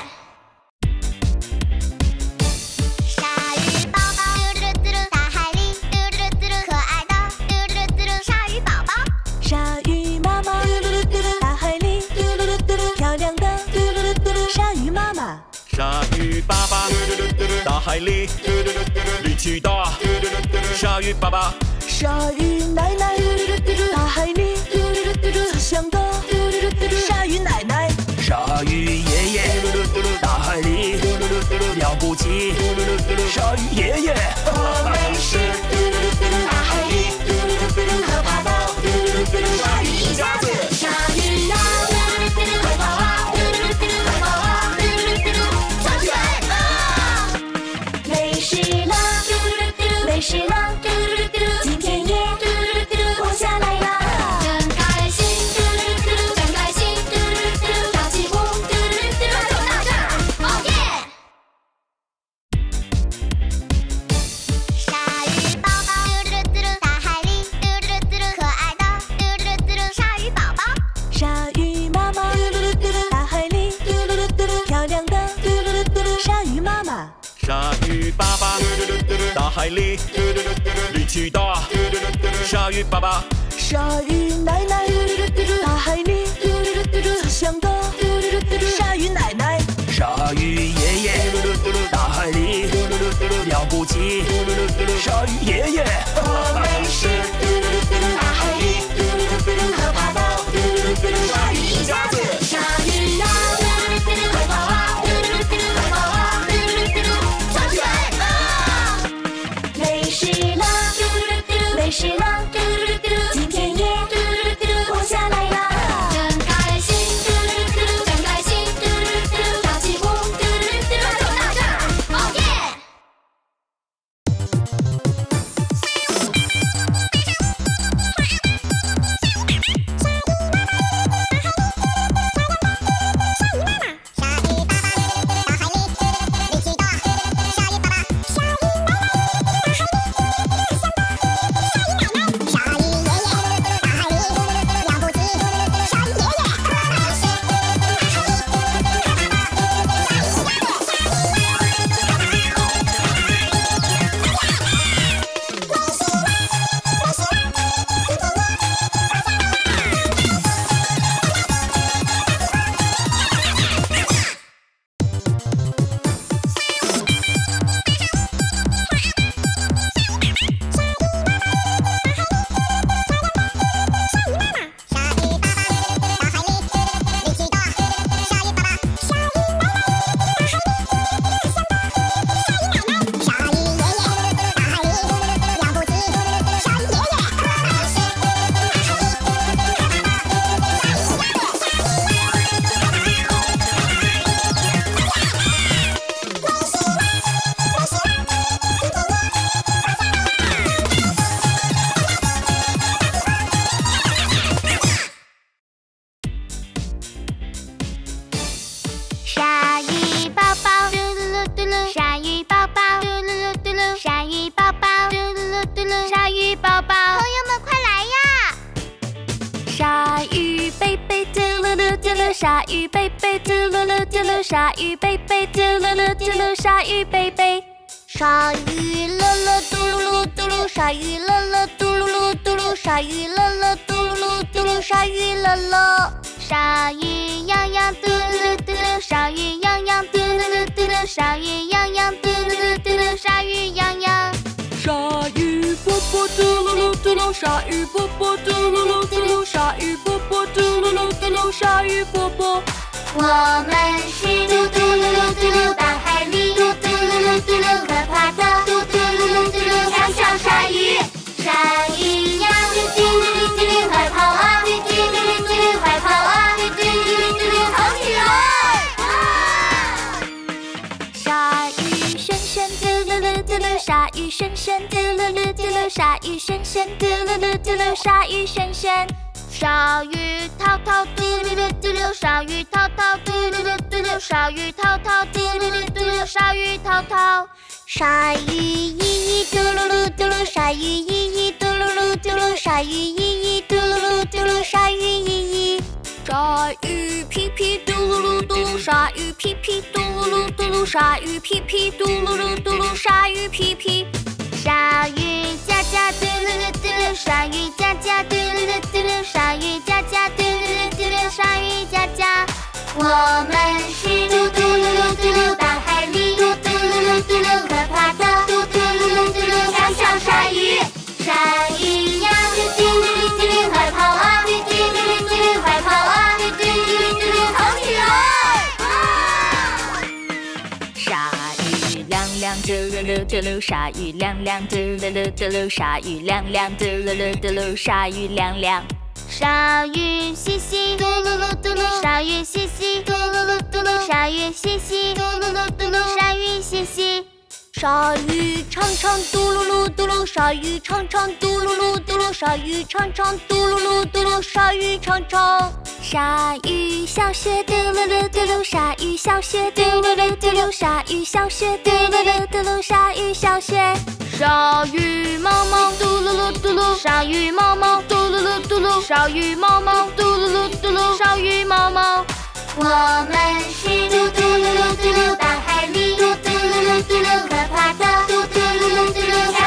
鲨鱼宝宝，大海里可爱的鲨鱼宝宝， 鲨鱼妈妈，大海里漂亮的鲨鱼妈妈， 鲨鱼爸爸，大海里力气大，鲨鱼爸爸， 鲨鱼奶奶，大海里慈祥的鲨鱼奶奶， 鲨鱼爷爷，大海里了不起，鲨鱼爷爷。 我们是大海里可怕的鲨鱼一家子，鲨鱼呀，快跑啊，快跑啊，藏起来啊！没事了，没事了，今天也活下来了。 海里，力气大，鲨鱼爸爸， 鲨鱼奶奶，大海里慈祥的鲨鱼奶奶， 鲨鱼爷爷，大海里了不起，鲨鱼爷爷。 我们是大海里可怕的鲨鱼一家子。鲨鱼呀，快跑啊，快跑啊，跳起来啊！没事了，没事了，今天也活下来了。真开心，真开心，跳起舞，快走到这儿，哦耶！ 鲨鱼宝宝，嘟噜嘟噜，鲨鱼宝宝，嘟噜嘟噜，鲨鱼宝宝，嘟噜嘟噜，鲨鱼宝宝，朋友们快来呀！ 鲨鱼贝贝嘟噜噜嘟噜，鲨鱼贝贝嘟噜噜嘟噜，鲨鱼贝贝嘟噜噜嘟噜，鲨鱼贝贝。 鲨鱼乐乐嘟噜噜嘟噜，鲨鱼乐乐嘟噜噜嘟噜，鲨鱼乐乐嘟噜噜嘟噜，鲨鱼乐乐。鲨鱼洋洋嘟噜嘟噜，鲨鱼洋洋嘟噜嘟噜，鲨鱼洋洋嘟噜嘟噜，鲨鱼洋洋。 鲨鱼波波嘟噜噜嘟噜，鲨鱼波波嘟噜噜嘟噜，鲨鱼波波嘟噜噜嘟噜，鲨鱼波波。 我们是嘟嘟噜噜嘟噜，大海里嘟嘟噜噜嘟噜，可怕的嘟嘟噜噜嘟噜，小小鲨鱼。鲨鱼呀，嘟嘟噜噜嘟噜，快跑啊，嘟嘟噜噜嘟噜，快跑啊，嘟嘟噜噜嘟噜，跑起来！ 鲨鱼轩轩嘟噜噜嘟噜，鲨鱼轩轩嘟噜噜嘟噜，鲨鱼轩轩嘟噜噜嘟噜，鲨鱼轩轩。 鲨鱼淘淘嘟噜噜嘟噜，鲨鱼淘淘嘟噜噜嘟噜，鲨鱼淘淘嘟噜噜嘟噜，鲨鱼淘淘。鲨鱼依依嘟噜噜嘟噜，鲨鱼依依嘟噜噜嘟噜，鲨鱼依依嘟噜噜嘟噜，鲨鱼依依。 鲨鱼屁屁嘟噜噜嘟噜，鲨鱼屁屁嘟噜噜嘟噜，鲨鱼屁屁嘟噜噜嘟噜，鲨鱼屁屁。 鲨鱼佳佳嘟噜噜嘟噜，鲨鱼佳佳嘟噜噜嘟噜，鲨鱼佳佳嘟噜噜嘟噜，鲨鱼佳佳。我们是嘟嘟噜噜嘟噜，大海里嘟嘟噜噜嘟噜，可怕的嘟嘟噜噜嘟噜，小小鲨鱼。鲨鱼呀，嘟嘟噜噜嘟噜，快跑啊，嘟嘟噜噜嘟噜，快跑啊，嘟嘟噜噜嘟噜，跑起来！ 鲨鱼亮亮嘟噜噜嘟噜，鲨鱼亮亮嘟噜噜嘟噜，鲨鱼亮亮嘟噜噜嘟噜，鲨鱼亮亮。 鲨鱼嘻嘻嘟噜噜嘟噜，鲨鱼嘻嘻嘟噜噜嘟噜，鲨鱼嘻嘻嘟噜噜嘟噜，鲨鱼嘻嘻。鲨鱼长长嘟噜噜嘟噜，鲨鱼长长嘟噜噜嘟噜，鲨鱼长长嘟噜噜嘟噜，鲨鱼长长。 鲨鱼小雪嘟噜噜嘟噜，鲨鱼小雪嘟噜噜嘟噜，鲨鱼小雪嘟噜噜嘟噜，鲨鱼小雪。 鲨鱼毛毛嘟噜噜嘟噜，鲨鱼毛毛嘟噜噜嘟噜，鲨鱼毛毛嘟噜噜嘟噜，鲨鱼毛毛。我们是嘟嘟噜噜嘟噜，大海里嘟嘟噜噜嘟噜，可怕的嘟嘟噜噜嘟噜。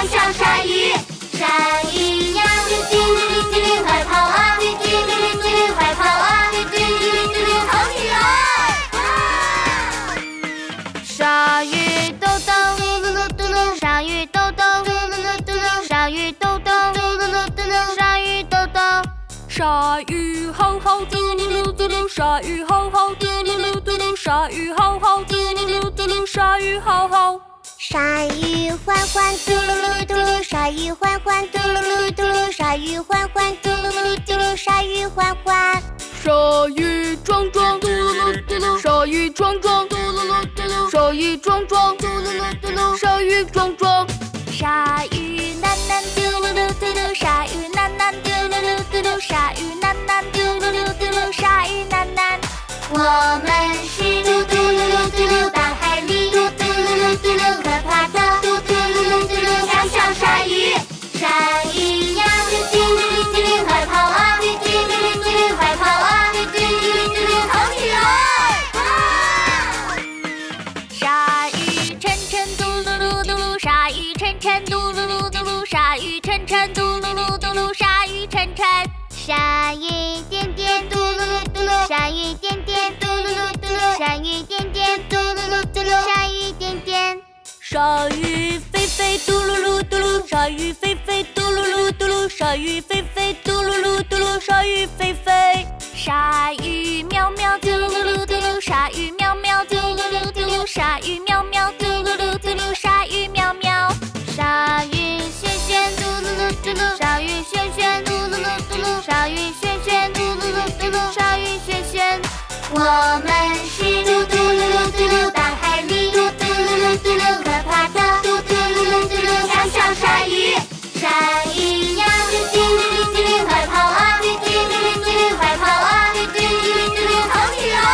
鲨鱼吼吼嘟噜噜嘟噜，鲨鱼吼吼嘟噜噜嘟噜，鲨鱼吼吼嘟噜噜嘟噜，鲨鱼吼吼。 鲨鱼缓缓嘟噜噜嘟噜，鲨鱼缓缓嘟噜噜嘟噜，鲨鱼缓缓嘟噜噜嘟噜，鲨鱼缓缓。 鲨鱼壮壮嘟噜噜嘟噜，鲨鱼壮壮嘟噜噜嘟噜，鲨鱼壮壮嘟噜噜嘟噜，鲨鱼壮壮。鲨鱼喃喃嘟噜噜嘟噜，鲨鱼喃喃嘟噜噜嘟噜，鲨鱼喃喃嘟噜噜嘟噜，鲨鱼喃喃。 我们是嘟嘟噜噜嘟噜，大海里嘟嘟噜噜嘟噜，可怕的嘟嘟噜噜嘟噜，小小鲨鱼。鲨鱼呀，嘟嘟噜噜嘟噜，快跑啊！嘟嘟噜噜嘟噜，快跑啊！嘟嘟噜噜嘟噜，跑起来！ 鲨鱼沉沉嘟噜噜嘟噜，鲨鱼沉沉嘟噜噜嘟噜，鲨鱼沉沉嘟噜噜嘟噜，鲨鱼沉沉。 鲨鱼点点嘟噜噜嘟噜，鲨鱼点点嘟噜噜嘟噜，鲨鱼点点嘟噜噜嘟噜，鲨鱼点点。 鲨鱼飞飞嘟噜噜嘟噜，鲨鱼飞飞嘟噜噜嘟噜，鲨鱼飞飞嘟噜噜嘟噜，鲨鱼飞飞。 鲨鱼喵喵嘟噜噜嘟噜，鲨鱼喵喵嘟噜噜嘟噜，鲨鱼喵喵嘟噜噜嘟噜，鲨鱼喵喵。 鲨鱼旋旋嘟噜噜嘟噜，鲨鱼旋旋嘟噜噜嘟噜，鲨鱼旋旋嘟噜噜嘟噜，鲨鱼旋旋。 我们是嘟嘟噜噜嘟噜，大海里嘟嘟噜噜嘟噜，可怕的嘟嘟噜噜嘟噜，小小鲨鱼。鲨鱼呀，嘟嘟噜噜嘟噜，快跑啊！嘟嘟噜噜嘟噜，快跑啊！嘟嘟噜噜嘟噜，跑起来！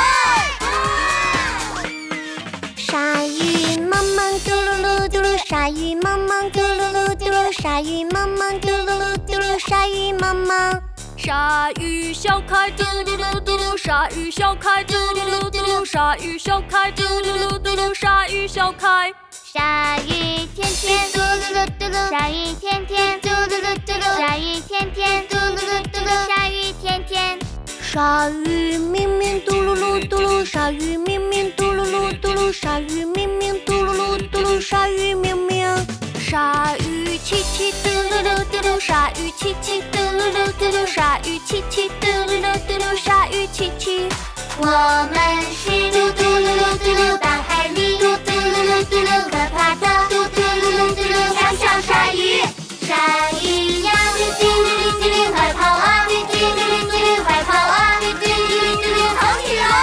鲨鱼萌萌嘟噜噜嘟噜，鲨鱼萌萌嘟噜噜嘟噜，鲨鱼萌萌嘟噜噜嘟噜，鲨鱼萌萌。 鲨鱼小开嘟噜噜嘟噜，鲨鱼小开嘟噜噜嘟噜，鲨鱼小开嘟噜噜嘟噜，鲨鱼小开。 鲨鱼甜甜嘟噜噜嘟噜，鲨鱼甜甜嘟噜噜嘟噜，鲨鱼甜甜嘟噜噜嘟噜，鲨鱼甜甜。 鲨鱼明明嘟噜噜嘟噜，鲨鱼明明嘟噜噜嘟噜，鲨鱼明明嘟噜噜嘟噜，鲨鱼明明。 鲨鱼七七嘟噜噜嘟噜，鲨鱼七七嘟噜噜嘟噜，鲨鱼七七嘟噜噜嘟噜，鲨鱼七七。 我们是嘟嘟噜噜嘟噜，大海里嘟嘟噜噜嘟噜，可怕的嘟嘟噜噜嘟噜，小小鲨鱼。鲨鱼呀，嘟嘟噜噜嘟噜，快跑啊！嘟嘟噜噜嘟噜，快跑啊！嘟嘟噜噜嘟噜，跑起来！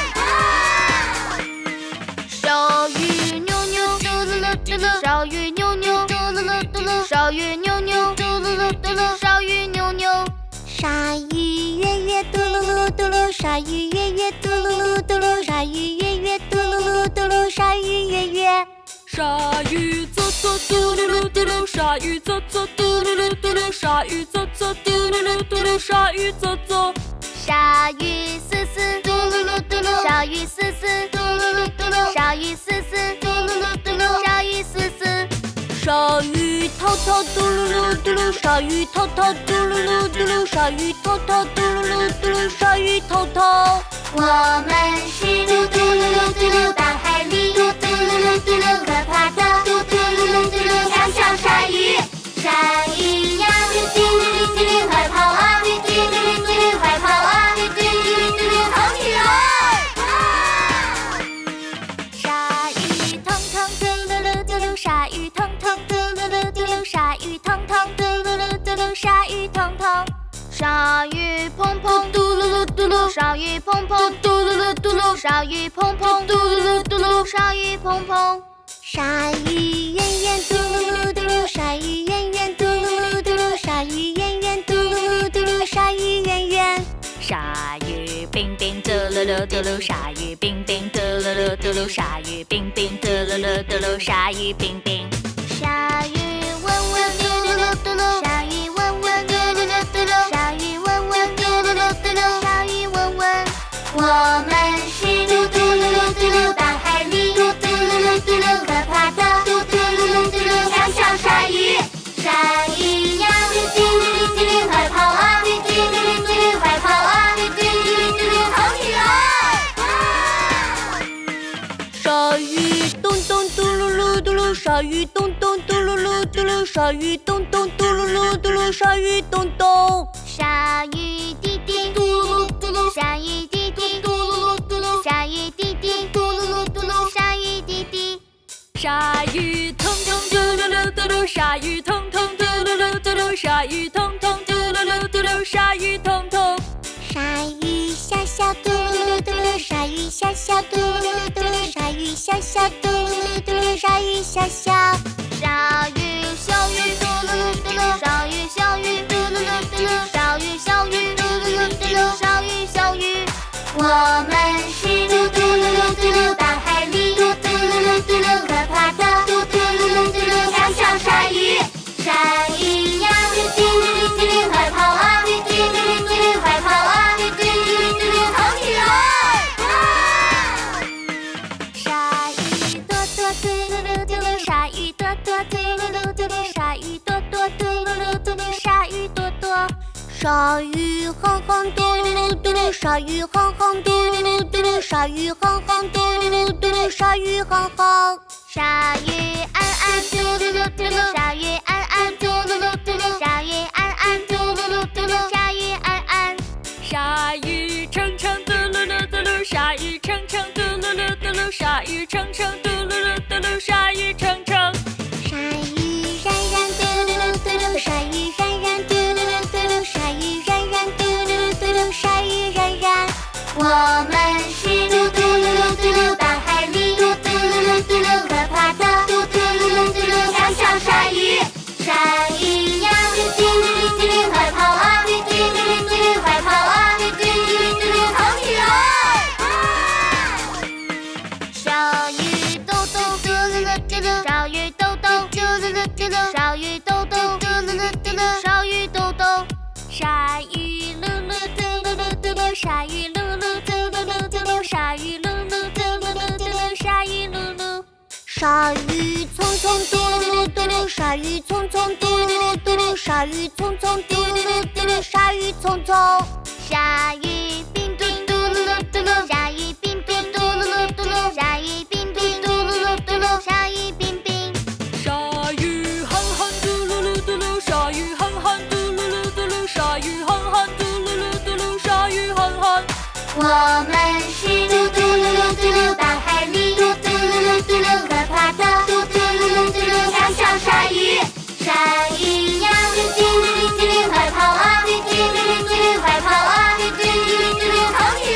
鲨鱼扭扭嘟噜噜嘟噜，鲨鱼扭扭嘟噜噜嘟噜，鲨鱼扭扭嘟噜噜嘟噜，鲨鱼扭扭。 鲨鱼跃跃嘟噜噜嘟噜，鲨鱼跃跃嘟噜噜嘟噜，鲨鱼跃跃嘟噜噜嘟噜，鲨鱼跃跃。 鲨鱼走走嘟噜噜嘟噜，鲨鱼走走嘟噜噜嘟噜，鲨鱼走走嘟噜噜嘟噜，鲨鱼走走。 鲨鱼嘶嘶嘟噜噜嘟噜，鲨鱼嘶嘶嘟噜噜嘟噜，鲨鱼嘶嘶嘟噜噜嘟噜，鲨鱼嘶嘶。 鲨鱼滔滔嘟噜噜嘟噜，鲨鱼滔滔嘟噜噜嘟噜，鲨鱼滔滔嘟噜噜嘟噜，鲨鱼滔滔。 我们是嘟嘟噜噜嘟噜，大海里嘟嘟噜噜嘟噜，可怕的嘟嘟噜噜嘟噜，小小鲨鱼。鲨鱼呀，嘟嘟噜噜嘟噜，快跑啊！嘟嘟噜噜嘟噜，快跑啊！嘟嘟噜噜嘟噜，跑起来！ 鲨鱼腾腾嘟噜噜嘟噜，鲨鱼腾腾嘟噜噜嘟噜，鲨鱼腾腾嘟噜噜嘟噜，鲨鱼腾腾。鲨鱼砰砰嘟噜噜嘟噜，鲨鱼砰砰嘟噜噜嘟噜，鲨鱼砰砰嘟噜噜嘟噜，鲨鱼砰砰。 鲨鱼圆圆嘟噜噜嘟噜，鲨鱼圆圆嘟噜噜嘟噜，鲨鱼圆圆嘟噜噜嘟噜，鲨鱼圆圆。 鲨鱼冰冰嘟噜噜嘟噜，鲨鱼冰冰嘟噜噜嘟噜，鲨鱼冰冰嘟噜噜嘟噜，鲨鱼冰冰。 鲨鱼温温嘟噜噜嘟噜，鲨鱼温温嘟噜噜嘟噜，鲨鱼温温嘟噜噜嘟噜，鲨鱼温温。 我们是嘟嘟噜噜嘟噜，大海里嘟嘟噜噜嘟噜，可怕的嘟嘟噜噜嘟噜，小小鲨鱼。鲨鱼呀，嘟嘟噜噜嘟噜，快跑啊！嘟嘟噜噜嘟噜，快跑啊！嘟嘟噜噜嘟噜，跑起来！ 鲨鱼咚咚嘟噜噜嘟噜，鲨鱼咚咚嘟噜噜嘟噜，鲨鱼咚咚嘟噜噜嘟噜，鲨鱼咚咚。 鲨鱼鲨鱼通通嘟噜噜嘟噜，鲨鱼通通嘟噜噜嘟噜，鲨鱼通通嘟噜噜嘟噜，鲨鱼通通。 鲨鱼小小嘟噜嘟噜，鲨鱼小小嘟噜嘟噜，鲨鱼小小嘟噜嘟噜，鲨鱼小小。 鲨鱼小鱼嘟噜嘟噜，鲨鱼小鱼嘟噜嘟噜，鲨鱼小鱼嘟噜嘟噜，鲨鱼小鱼。我们是嘟嘟噜嘟噜，大海里嘟嘟噜嘟噜，可怕的嘟嘟噜嘟噜，小小鲨鱼。鲨鱼呀嘟嘟噜嘟噜，快跑啊嘟嘟噜嘟噜，快跑啊嘟嘟噜嘟噜，逃起来！ 鲨鱼多多嘟噜噜嘟噜，鲨鱼多多嘟噜噜嘟噜，鲨鱼多多嘟噜噜嘟噜，鲨鱼多多。鲨鱼哼哼嘟噜噜嘟噜，鲨鱼哼哼嘟噜噜嘟噜，鲨鱼哼哼嘟噜噜嘟噜，鲨鱼哼哼。 鲨鱼安安嘟噜噜嘟噜，鲨鱼安安嘟噜噜嘟噜，鲨鱼安安嘟噜噜嘟噜，鲨鱼安安。 鲨鱼成成嘟噜噜嘟噜，鲨鱼成成嘟噜噜嘟噜，鲨鱼成成嘟噜噜嘟噜，鲨鱼成成。 鲨鱼冉冉嘟噜噜嘟噜，鲨鱼冉冉嘟噜噜嘟噜，鲨鱼冉冉嘟噜噜嘟噜，鲨鱼冉冉。 我们是嘟嘟噜噜嘟噜，大海里嘟嘟噜噜嘟噜，可怕的嘟嘟噜噜嘟噜，小小鲨鱼。鲨鱼呀嘟嘟噜噜嘟噜，快跑啊嘟嘟噜噜嘟噜，快跑啊嘟嘟噜噜嘟噜，逃起来！鲨鱼豆豆嘟噜噜嘟噜，鲨鱼豆豆嘟噜噜嘟噜，鲨鱼豆豆嘟噜噜嘟噜，鲨鱼豆豆。 鲨鱼噜噜嘟噜噜嘟噜，鲨鱼噜噜嘟噜噜嘟噜，鲨鱼噜噜嘟噜噜嘟噜，鲨鱼噜噜。 鲨鱼匆匆嘟噜噜嘟噜，鲨鱼匆匆嘟噜噜嘟噜，鲨鱼匆匆嘟噜噜嘟噜，鲨鱼匆匆。 鲨鱼冰冰嘟噜噜嘟噜，鲨鱼冰冰嘟噜噜嘟噜，鲨鱼冰冰嘟噜噜嘟噜，鲨鱼冰冰。 鲨鱼哼哼嘟噜噜嘟噜，鲨鱼哼哼嘟噜噜嘟噜，鲨鱼哼哼嘟噜噜嘟噜，鲨鱼哼哼。 我们是嘟嘟噜噜嘟噜，大海里嘟嘟噜噜嘟噜，可怕的嘟嘟噜噜嘟噜，小小鲨鱼。鲨鱼呀嘟嘟噜噜嘟噜，快跑啊嘟嘟噜噜嘟噜，快跑啊嘟嘟噜噜嘟噜，逃起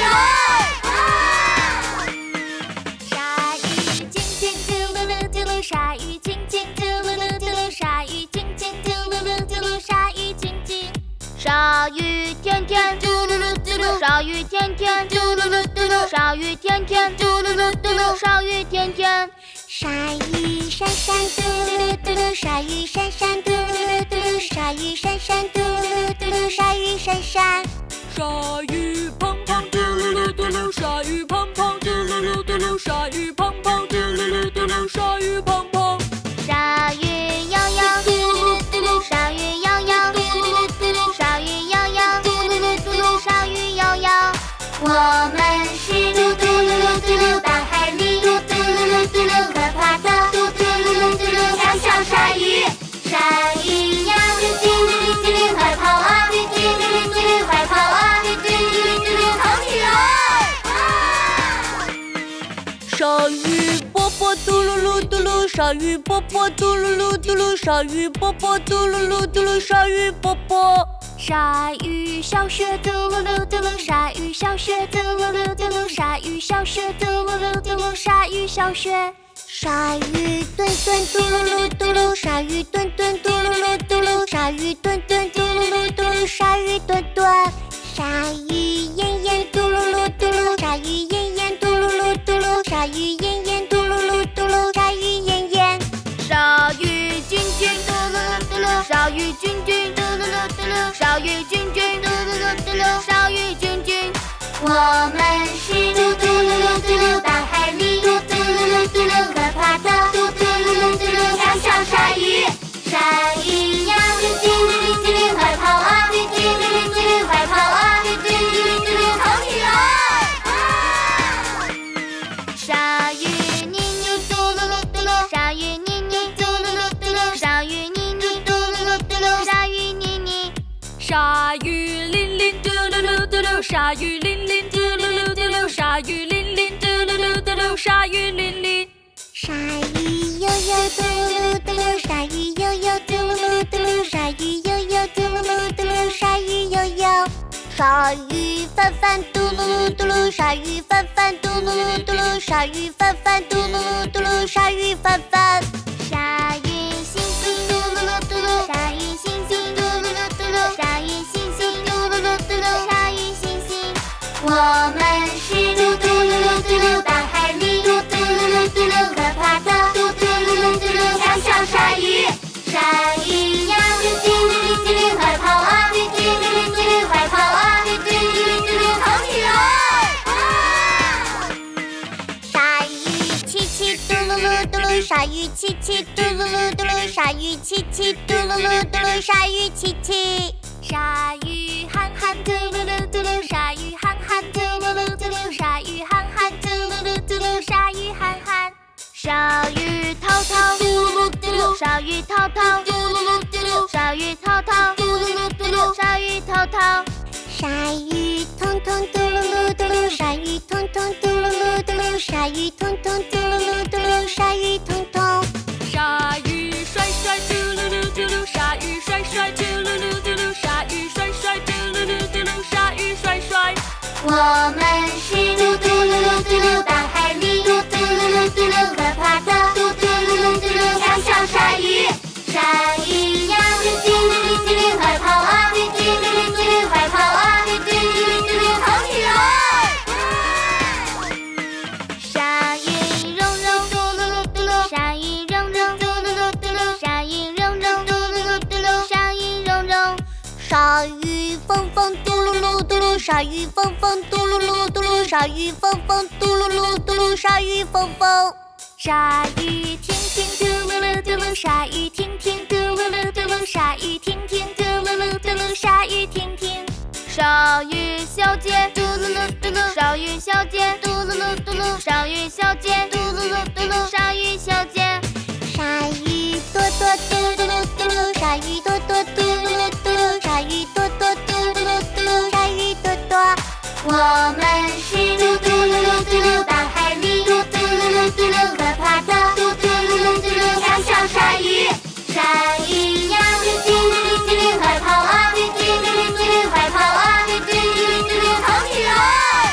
来！ 鲨鱼静静嘟噜噜嘟噜，鲨鱼静静嘟噜噜嘟噜，鲨鱼静静嘟噜噜嘟噜，鲨鱼静静。 鲨鱼天天嘟噜噜嘟噜，鲨鱼天天嘟噜噜嘟噜，鲨鱼天天嘟噜噜嘟噜，鲨鱼天天。 鲨鱼闪闪嘟噜噜嘟噜，鲨鱼闪闪嘟噜噜嘟噜，鲨鱼闪闪嘟噜噜嘟噜，鲨鱼闪闪。 鲨鱼砰砰嘟噜噜嘟噜，鲨鱼砰砰嘟噜噜嘟噜，鲨鱼砰砰嘟噜噜嘟噜，鲨鱼砰砰。 鲨鱼摇摇嘟噜噜嘟噜，鲨鱼摇摇嘟噜噜嘟噜，鲨鱼摇摇嘟噜噜嘟噜，鲨鱼摇摇。我们是嘟嘟噜噜嘟噜，大海里嘟嘟噜噜嘟噜，可怕的嘟嘟噜噜嘟噜，小小鲨鱼。鲨鱼呀嘟嘟噜噜嘟噜，快跑啊嘟嘟噜噜嘟噜，快跑啊嘟嘟噜噜嘟噜，逃起来！ 鲨鱼波波嘟噜噜嘟噜，鲨鱼波波嘟噜噜嘟噜，鲨鱼波波嘟噜噜嘟噜，鲨鱼波波。鲨鱼小雪嘟噜噜嘟噜，鲨鱼小雪嘟噜噜嘟噜，鲨鱼小雪嘟噜噜嘟噜，鲨鱼小雪。 鲨鱼墩墩嘟噜噜嘟噜，鲨鱼墩墩嘟噜噜嘟噜，鲨鱼墩墩嘟噜噜嘟噜，鲨鱼墩墩。鲨鱼燕燕嘟噜噜嘟噜，鲨鱼燕燕嘟噜噜嘟噜，鲨鱼燕燕嘟噜噜嘟噜，鲨鱼燕燕。 鲨鱼君君嘟噜噜嘟噜，鲨鱼君君嘟噜噜嘟噜，鲨鱼君君嘟噜噜嘟噜，鲨鱼君君。我们是嘟嘟噜噜嘟噜，大海里嘟嘟噜噜嘟噜，可怕的嘟嘟噜噜嘟噜，小小鲨鱼。鲨鱼呀嘟嘟噜噜嘟噜，快跑啊嘟嘟噜噜嘟噜，快跑啊嘟嘟噜噜嘟噜，逃起来！鲨鱼妮妮嘟噜噜嘟噜，鲨鱼妮妮嘟噜噜嘟噜，鲨鱼妮妮嘟噜噜嘟噜，鲨鱼妮妮。 鲨鱼铃铃嘟噜噜嘟噜，鲨鱼铃铃嘟噜噜嘟噜，鲨鱼铃铃嘟噜噜嘟噜，鲨鱼铃铃。 鲨鱼悠悠嘟噜嘟噜，鲨鱼悠悠嘟噜嘟噜，鲨鱼悠悠嘟噜嘟噜，鲨鱼悠悠。鲨鱼翻翻嘟噜嘟噜，鲨鱼翻翻嘟噜嘟噜，鲨鱼翻翻嘟噜嘟噜，鲨鱼翻翻。 鲨鱼星星嘟噜噜嘟噜，鲨鱼星星嘟噜噜嘟噜，鲨鱼星星嘟噜噜嘟噜，鲨鱼星星。我们是嘟嘟噜噜嘟噜，大海里嘟嘟噜噜嘟噜，可怕的嘟嘟噜噜嘟噜，小小鲨鱼。鲨鱼呀，嘟嘟噜噜嘟噜，快跑啊！嘟嘟噜噜嘟噜，快跑啊！嘟嘟噜噜嘟噜，跑起来！ 鲨鱼七七嘟噜噜嘟噜，鲨鱼七七嘟噜噜嘟噜，鲨鱼七七嘟噜噜嘟噜，鲨鱼七七。 鲨鱼憨憨嘟噜噜嘟噜，鲨鱼憨憨嘟噜噜嘟噜，鲨鱼憨憨嘟噜噜嘟噜，鲨鱼憨憨。鲨鱼淘淘嘟噜噜嘟噜，鲨鱼淘淘嘟噜噜嘟噜，鲨鱼淘淘嘟噜噜嘟噜，鲨鱼淘淘。 鲨鱼通通嘟噜噜嘟噜，鲨鱼通通嘟噜噜嘟噜，鲨鱼通通嘟噜噜嘟噜，鲨鱼通通。 鲨鱼甩甩嘟噜噜嘟噜，鲨鱼甩甩嘟噜噜嘟噜，鲨鱼甩甩嘟噜噜嘟噜，鲨鱼甩甩。 我们是嘟嘟噜噜嘟噜，大海里嘟嘟噜噜嘟噜，可怕的嘟嘟噜噜嘟噜，小小鲨鱼。鲨鱼呀，嘟嘟噜噜嘟噜，快跑啊！嘟嘟噜噜嘟噜，快跑啊！嘟嘟噜噜嘟噜，跑起来！鲨鱼蓉蓉嘟噜噜嘟噜，鲨鱼蓉蓉嘟噜噜嘟噜，鲨鱼蓉蓉嘟噜噜嘟噜，鲨鱼蓉蓉。 鲨鱼疯疯嘟噜噜嘟噜，鲨鱼疯疯嘟噜噜嘟噜，鲨鱼疯疯嘟噜噜嘟噜，鲨鱼疯疯。 鲨鱼婷婷嘟噜噜嘟噜，鲨鱼婷婷嘟噜噜嘟噜，鲨鱼婷婷嘟噜噜嘟噜，鲨鱼婷婷。鲨鱼小姐嘟噜噜嘟噜，鲨鱼小姐嘟噜噜嘟噜，鲨鱼小姐嘟噜噜嘟噜，鲨鱼小姐。 鲨鱼多多嘟噜噜嘟噜，鲨鱼多多嘟噜噜嘟噜，鲨鱼多多嘟噜噜嘟噜，鲨鱼多多。 我们是嘟嘟噜噜嘟噜，大海里嘟嘟噜噜嘟噜，可怕的嘟嘟噜噜嘟噜，小小鲨鱼。鲨鱼呀，嘟嘟噜噜嘟噜，快跑啊！嘟嘟噜噜嘟噜，快跑啊！嘟嘟噜噜嘟噜，跑起来！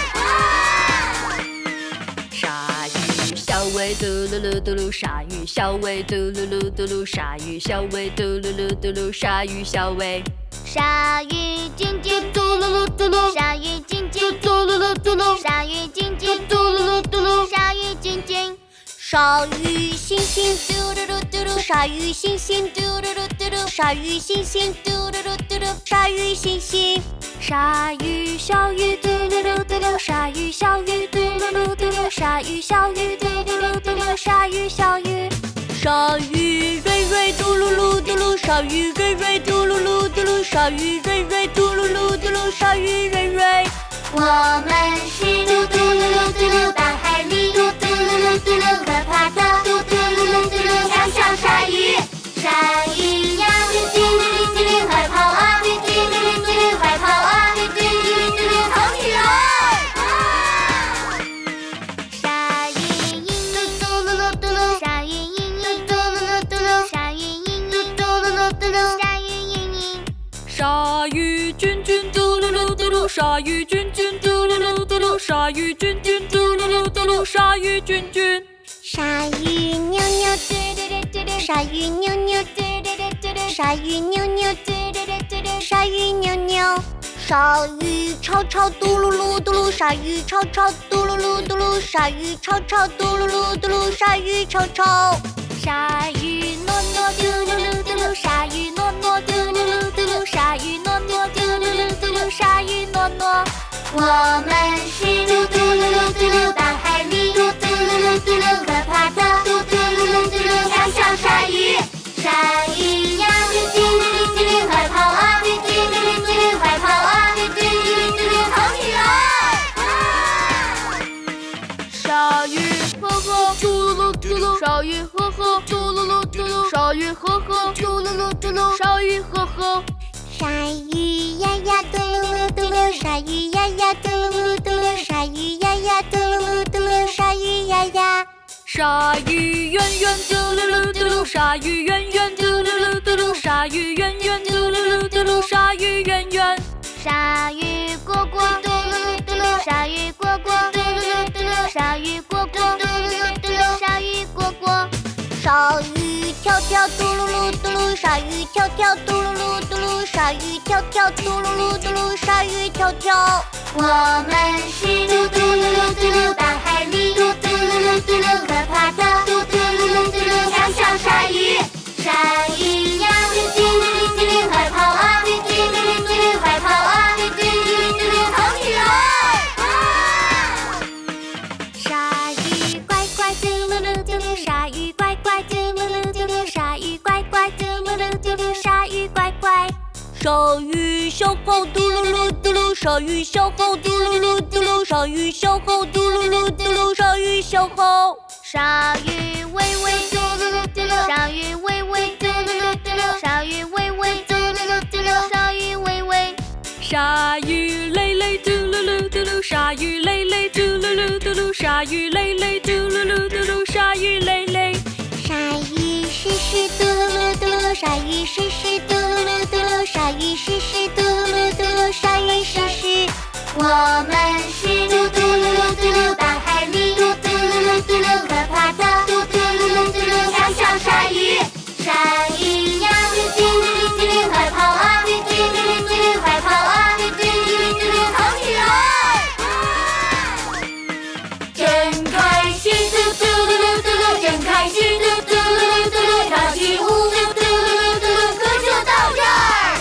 鲨鱼小尾嘟噜噜嘟噜，鲨鱼小尾嘟噜噜嘟噜，鲨鱼小尾嘟噜噜嘟噜，鲨鱼小尾。 鲨鱼晶晶嘟噜噜嘟噜，鲨鱼晶晶嘟噜噜嘟噜，鲨鱼晶晶嘟噜噜嘟噜，鲨鱼晶晶。 鲨鱼星星嘟噜噜嘟噜，鲨鱼星星嘟噜噜嘟噜，鲨鱼星星嘟噜噜嘟噜，鲨鱼星星。 鲨鱼小鱼嘟噜噜嘟噜，鲨鱼小鱼嘟噜噜嘟噜，鲨鱼小鱼嘟噜噜嘟噜，鲨鱼小鱼。 鲨鱼瑞瑞嘟噜噜嘟噜，鲨鱼瑞瑞嘟噜噜嘟噜，鲨鱼瑞瑞嘟噜噜嘟噜，鲨鱼瑞瑞。 我们是嘟嘟噜噜嘟噜，大海里嘟嘟噜噜嘟噜，可怕的嘟嘟噜噜嘟噜，小小鲨鱼。鲨鱼呀，嘟嘟噜噜嘟噜，快跑啊！嘟嘟噜噜嘟噜，快跑啊！嘟嘟噜噜嘟噜，跑起来！鲨鱼嘤嘤嘟噜噜嘟噜，鲨鱼嘤嘤嘟噜噜嘟噜，鲨鱼嘤嘤嘟噜噜嘟噜，鲨鱼嘤嘤。 鲨鱼君君嘟噜噜嘟噜，鲨鱼君君嘟噜噜嘟噜，鲨鱼君君嘟噜噜嘟噜，鲨鱼君君。 鲨鱼扭扭嘟噜噜嘟噜，鲨鱼扭扭嘟噜噜嘟噜，鲨鱼扭扭嘟噜噜嘟噜，鲨鱼扭扭。鲨鱼吵吵嘟噜噜嘟噜，鲨鱼吵吵嘟噜噜嘟噜，鲨鱼吵吵嘟噜噜嘟噜，鲨鱼吵吵。 鲨鱼诺诺嘟噜噜嘟噜，鲨鱼诺诺嘟噜噜嘟噜，鲨鱼诺诺嘟噜噜嘟噜，鲨鱼诺诺。我们是嘟嘟噜噜嘟噜，大海里嘟嘟噜噜嘟噜，可怕的嘟嘟噜噜嘟噜，小小鲨鱼。鲨鱼呀，嘟嘟噜噜嘟噜，快跑啊！嘟嘟噜噜嘟噜，快跑啊！嘟嘟噜噜嘟噜，跑起来！鲨鱼呵呵嘟噜噜嘟噜，鲨鱼呵呵嘟噜噜嘟噜，鲨鱼呵呵嘟噜噜嘟噜，鲨鱼呵呵。 鲨鱼呀呀嘟噜噜嘟噜，鲨鱼呀呀嘟噜噜嘟噜，鲨鱼呀呀嘟噜噜嘟噜，鲨鱼呀呀。 鲨鱼圆圆嘟噜噜鲨鱼圆圆，嘟噜噜嘟噜，鲨鱼圆圆，嘟噜噜嘟噜，鲨鱼圆圆。 鲨鱼果果，嘟噜嘟噜，鲨鱼果果，嘟噜嘟噜，鲨鱼果果，嘟噜嘟噜，鲨鱼果果。 鲨鱼跳跳，嘟噜噜嘟噜，鲨鱼跳跳，嘟噜噜嘟噜，鲨鱼跳跳，嘟噜噜嘟噜，鲨鱼跳跳。 我们是嘟嘟噜嘟噜，大海里嘟嘟噜嘟噜，可怕的嘟嘟噜嘟噜，小小鲨鱼，鲨鱼呀，嘟嘟噜嘟噜，快跑啊，嘟嘟噜嘟噜，快跑啊，嘟嘟噜嘟噜，跑起来！ 鲨鱼乖乖，嘟噜噜嘟噜，鲨鱼乖乖，嘟噜噜嘟噜，鲨鱼乖乖，嘟噜噜嘟噜，鲨鱼乖乖。 鲨鱼小猴，嘟噜噜嘟噜，鲨鱼小猴，嘟噜噜嘟噜，鲨鱼小猴，嘟噜噜嘟噜，鲨鱼小猴。 鲨鱼微微，嘟噜噜嘟噜，鲨鱼微微，嘟噜噜嘟噜，鲨鱼微微，嘟噜噜嘟噜，鲨鱼微微。 鲨鱼累累，嘟噜噜嘟噜，鲨鱼累累，嘟噜噜嘟噜，鲨鱼累累，嘟噜噜嘟噜，鲨鱼累累。 鲨鱼试试，嘟噜噜嘟噜，鲨鱼试试，嘟噜噜嘟噜，鲨鱼试试，嘟噜噜嘟噜，鲨鱼试试。 我们是嘟嘟噜嘟噜，大海里嘟嘟噜嘟噜，可怕的嘟嘟噜嘟噜，小小鲨鱼，鲨鱼呀，嘟嘟噜嘟噜，快跑啊，嘟嘟噜嘟噜，快跑啊，嘟嘟噜嘟噜，跑起来！真开心，嘟嘟噜嘟噜，真开心，嘟嘟噜嘟噜，跳起舞，嘟嘟噜嘟噜，歌就到这儿。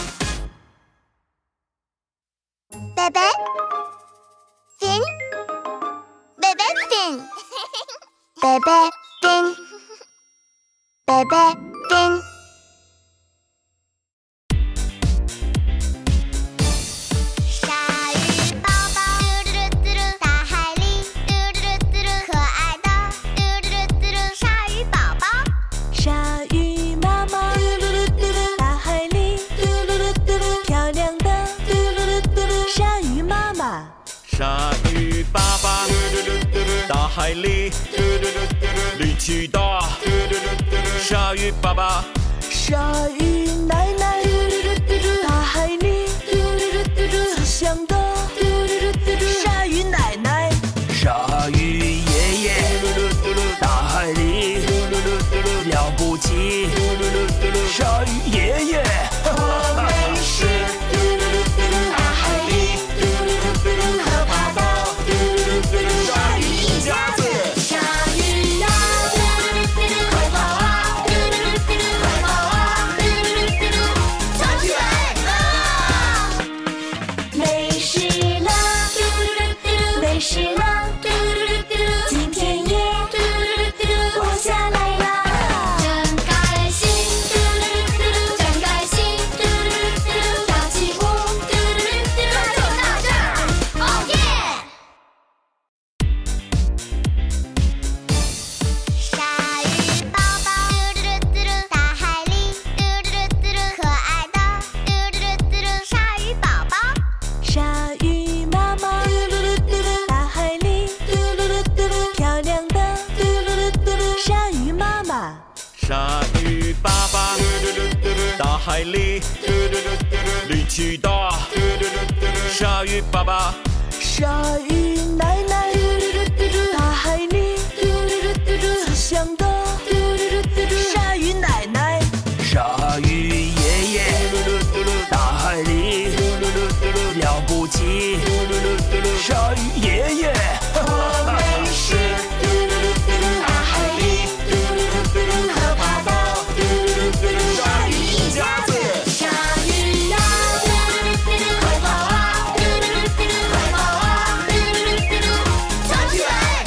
贝贝 fin 贝贝 fin 贝贝 fin 贝贝 fin。鲨鱼宝宝，嘟嘟嘟嘟，大海里，嘟嘟嘟嘟，可爱的，嘟嘟嘟嘟，鲨鱼宝宝。 鲨鱼妈妈，嘟噜噜嘟噜，大海里，嘟噜噜嘟噜，漂亮的，嘟噜噜嘟噜，鲨鱼妈妈。 鲨鱼爸爸，大海里，力气大，鲨鱼爸爸。 鲨鱼奶奶，大海里，慈祥的，鲨鱼奶奶。 鲨鱼爷爷，大海里了不起，鲨鱼爷爷。 我们是大海里可怕的鲨鱼一家子。鲨鱼呀，快跑啊，快跑啊，跳起来！没事了，没事了，今天也活下来了。真开心，真开心，跳起舞，它就到这儿，哦耶！ 鲨鱼宝宝，嘟嘟嘟嘟，大海里，嘟嘟嘟嘟，可爱的，嘟嘟嘟嘟，鲨鱼宝宝。 鲨鱼妈妈，嘟噜噜嘟噜，大海里，嘟噜噜嘟噜，漂亮的，嘟噜噜嘟噜，鲨鱼妈妈。 鲨鱼爸爸，大海里，力气大，鲨鱼爸爸。 鲨鱼奶奶，大海里，慈祥的，鲨鱼奶奶。 鲨鱼爷爷，大海里了不起，鲨鱼爷爷。 我们是大海里可怕的鲨鱼一家子。鲨鱼呀，快跑啊，快跑啊，跳起来！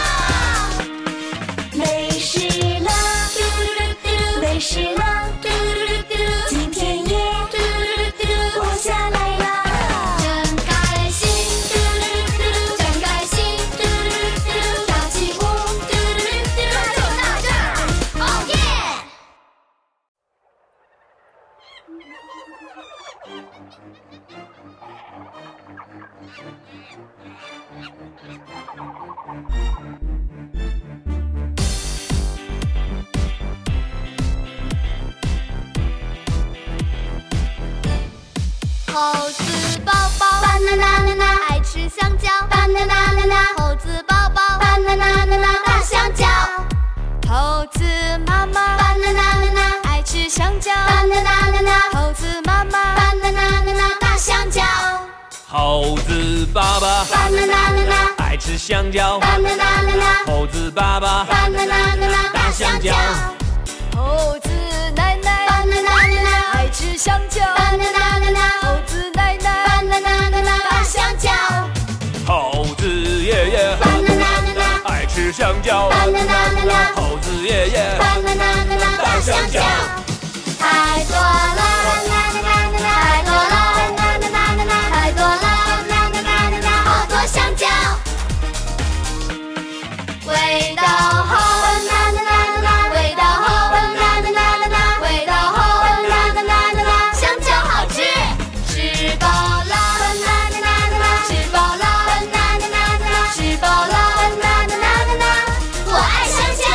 没事了，没事了，今天也活下来了。真开心，真开心，跳起舞，它就到这儿，哦耶！ 猴子宝宝，banana爱吃香蕉，banana猴子宝宝，banana大香蕉。猴子妈妈，banana爱吃香蕉，banana猴子妈妈，banana大香蕉。 猴子爸爸 ，banana 爱吃香蕉， banana 猴子爸爸 banana 大香蕉。 猴子奶奶 banana 爱吃香蕉， banana 猴子奶奶 banana 大香蕉。 猴子爷爷 banana 爱吃香蕉， banana 猴子爷爷 banana 大香蕉。太多了，太多了，太多了，好多香蕉，味道好，味道好，味道好，香蕉好吃，吃饱了，吃饱了，吃饱了，我爱香蕉。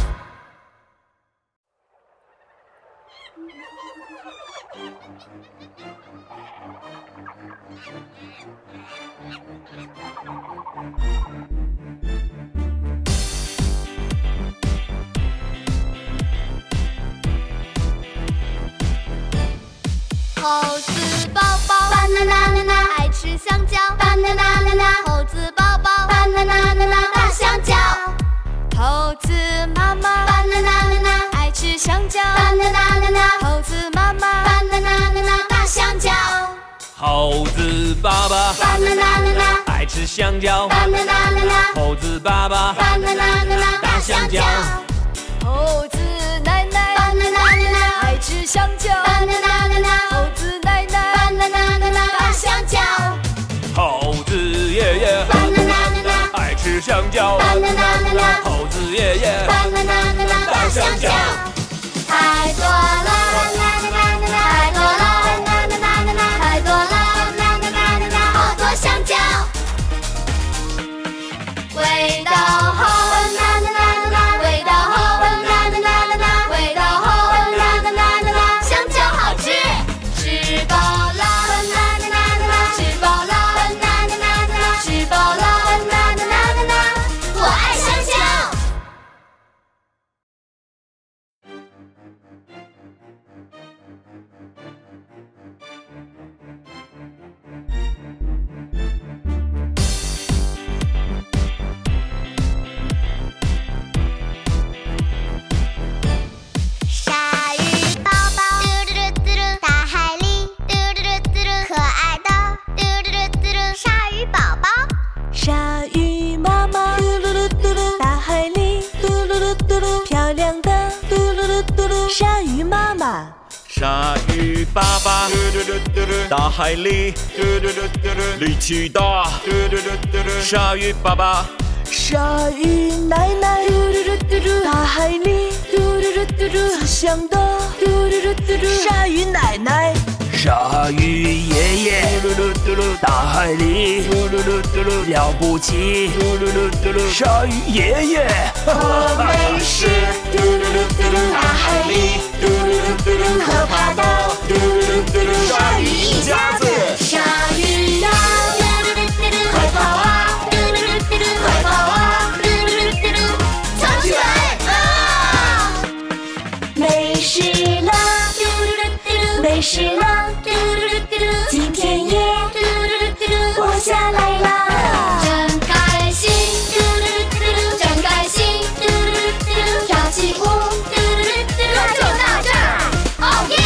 猴子宝宝，banana爱吃香蕉，banana猴子宝宝，banana大香蕉。猴子妈妈，banana爱吃香蕉，banana猴子妈妈，banana大香蕉。 猴子爸爸 banana 爱吃香蕉， banana 猴子爸爸 banana 大香蕉。 猴子奶奶 banana 爱吃香蕉， banana 猴子奶奶 banana 大香蕉。 猴子爷爷 banana 爱吃香蕉， banana 猴子爷爷 banana 大香蕉。太多了，太多了，太多了，好多香蕉，味道好，味道好，味道好，香蕉好吃，吃饱了，吃饱了，吃饱了，我爱香蕉。 鲨鱼宝宝，嘟嘟嘟嘟嘟，大海里，嘟嘟嘟嘟嘟，可爱的，嘟嘟嘟嘟嘟，鲨鱼宝宝。 鲨鱼妈妈，嘟噜噜嘟噜，大海里，嘟噜噜嘟噜，漂亮的，嘟噜噜嘟噜，鲨鱼妈妈。 鲨鱼爸爸，大海里，力气大，鲨鱼爸爸。 鲨鱼奶奶，大海里，慈祥的，鲨鱼奶奶。 鲨鱼爷爷大海里了不起，鲨鱼爷爷我们是大海里可怕的鲨鱼一家子。鲨鱼呀，快跑啊，快跑啊，藏起来啊！没事了，没事了，今天也活下来了。 真开心，真开心，跳起舞，那就到这儿，哦耶！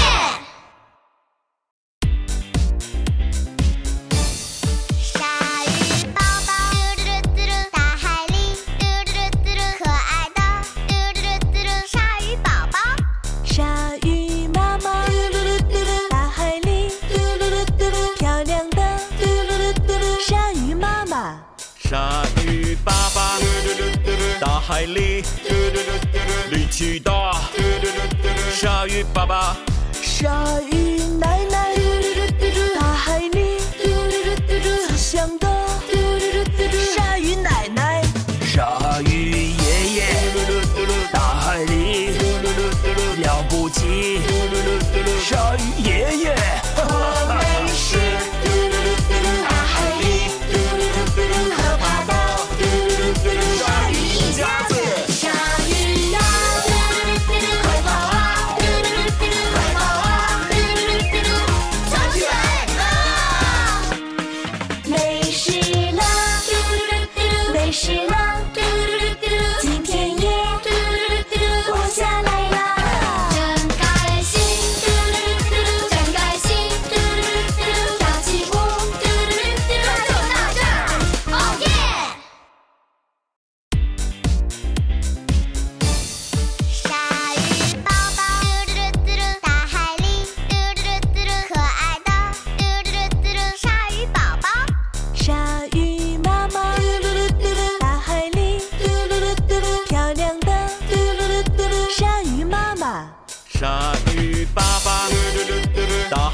鲨鱼宝宝，嘟嘟嘟嘟，大海里，嘟嘟嘟嘟，可爱的，嘟嘟嘟嘟，鲨鱼宝宝。 鲨鱼妈妈，大海里，漂亮的，鲨鱼妈妈。 鲨鱼爸爸，大海里，力气大，鲨鱼爸爸。 鲨鱼奶奶，大海里，慈祥的，鲨鱼奶奶。 鲨鱼爷爷大海里了不起，鲨鱼爷爷我们是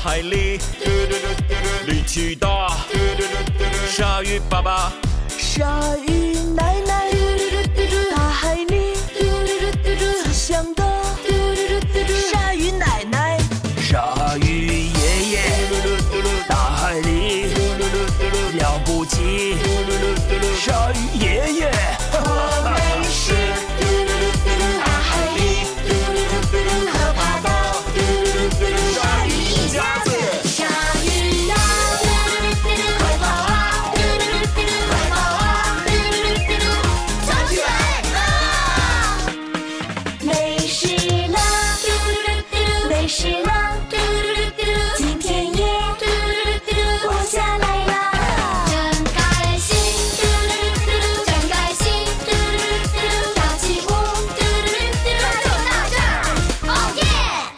海里，力气大，鲨鱼爸爸， 鲨鱼奶奶，大海里，慈祥的鲨鱼奶奶，鲨鱼爷爷，大海里，了不起，鲨鱼爷爷， 我们是大海里可怕的鲨鱼一家子。鲨鱼呀，快跑啊，快跑啊，跳起来啊！没事了，没事了，今天也活下来了。真开心，真开心，跳起舞，就到这儿，哦耶！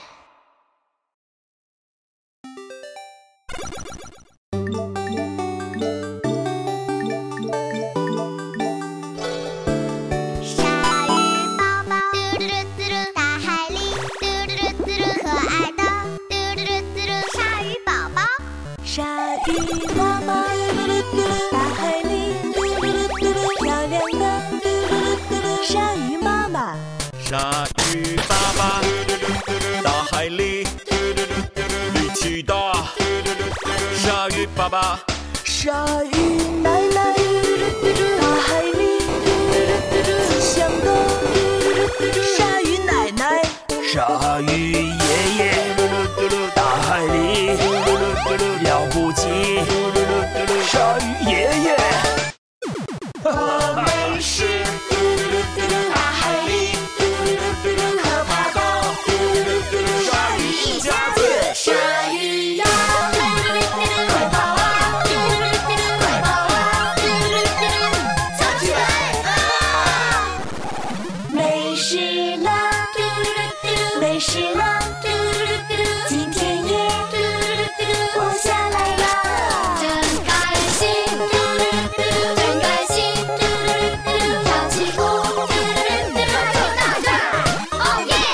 鲨鱼宝宝，大海里，可爱的鲨鱼宝宝。 鲨鱼妈妈，大海里，漂亮的鲨鱼妈妈， 鲨鱼爸爸，大海里，力气大，鲨鱼爸爸， 鲨鱼奶奶，大海里，慈祥的鲨鱼奶奶，鲨鱼爷爷，大海里，了不起，鲨鱼爷爷。 我们是大海里可怕的鲨鱼一家子。鲨鱼呀，快跑啊，快跑啊，跳起来啊！没事了，没事了，今天也活下来了。真开心，真开心，跳起舞，就到这儿，哦耶！